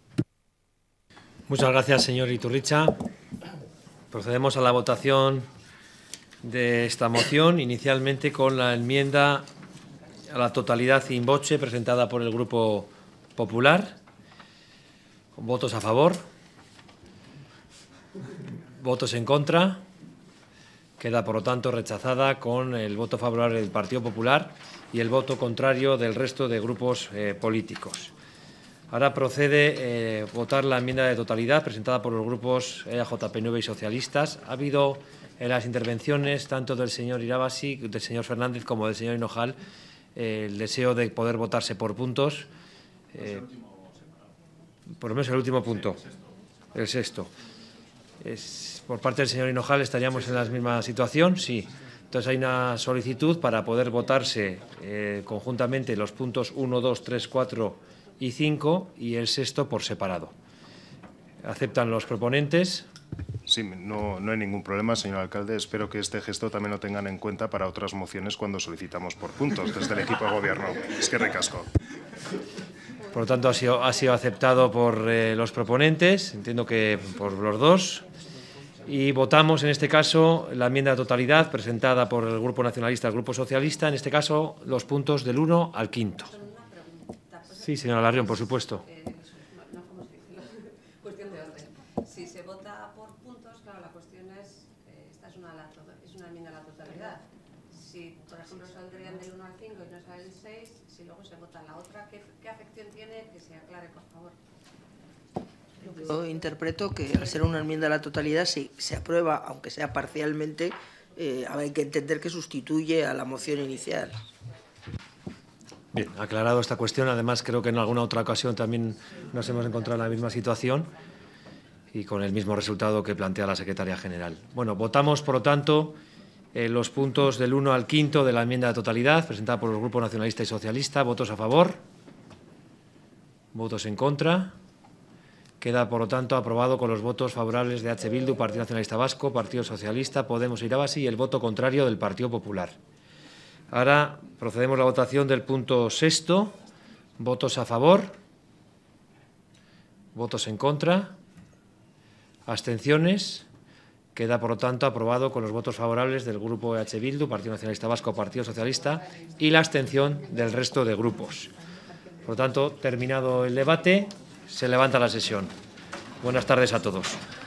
Speaker 1: Muchas gracias, señor Iturricha. Procedemos a la votación de esta moción, inicialmente con la enmienda a la totalidad in voce presentada por el Grupo Popular. ¿Votos a favor? ¿Votos en contra? Queda, por lo tanto, rechazada con el voto favorable del Partido Popular y el voto contrario del resto de grupos eh, políticos. Ahora procede eh, votar la enmienda de totalidad presentada por los grupos E A J, P N V y Socialistas. Ha habido en las intervenciones, tanto del señor Irabasi, del señor Fernández, como del señor Hinojal, eh, el deseo de poder votarse por puntos. Eh, por lo menos el último punto, el sexto. Es, por parte del señor Hinojal, ¿estaríamos en la misma situación? Sí. Entonces hay una solicitud para poder votarse eh, conjuntamente los puntos uno, dos, tres, cuatro y cinco y el sexto por separado. ¿Aceptan los proponentes?
Speaker 6: Sí, no, no hay ningún problema, señor alcalde. Espero que este gesto también lo tengan en cuenta para otras mociones cuando solicitamos por puntos desde el equipo de gobierno. Es que recasco.
Speaker 1: Por lo tanto, ha sido, ha sido aceptado por eh, los proponentes, entiendo que por los dos. Y votamos, en este caso, la enmienda de totalidad presentada por el Grupo Nacionalista y el Grupo Socialista, en este caso, los puntos del uno al quinto. Sí, señora Larrión, por supuesto.
Speaker 4: Eh, no, ¿cómo se dice? Cuestión de orden. Si se vota por puntos, claro, la cuestión es, eh, esta es una, es una enmienda a la totalidad. Si, por ejemplo, saldrían del uno al cinco y no sale el seis, si luego se vota la otra, ¿qué, qué afección tiene? Que se aclare, por favor.
Speaker 8: Yo interpreto que al ser una enmienda a la totalidad, si se aprueba, aunque sea parcialmente, eh, hay que entender que sustituye a la moción inicial.
Speaker 1: Bien, aclarado esta cuestión. Además, creo que en alguna otra ocasión también nos hemos encontrado en la misma situación y con el mismo resultado que plantea la secretaria general. Bueno, votamos, por lo tanto, eh, los puntos del uno al quinto de la enmienda de totalidad presentada por el Grupo Nacionalista y Socialista. ¿Votos a favor? ¿Votos en contra? Queda, por lo tanto, aprobado con los votos favorables de H. Bildu, Partido Nacionalista Vasco, Partido Socialista, Podemos e Irabasi y el voto contrario del Partido Popular. Ahora procedemos a la votación del punto sexto. ¿Votos a favor? ¿Votos en contra? ¿Abstenciones? Queda, por lo tanto, aprobado con los votos favorables del Grupo E H. Bildu, Partido Nacionalista Vasco, Partido Socialista y la abstención del resto de grupos. Por lo tanto, terminado el debate, se levanta la sesión. Buenas tardes a todos.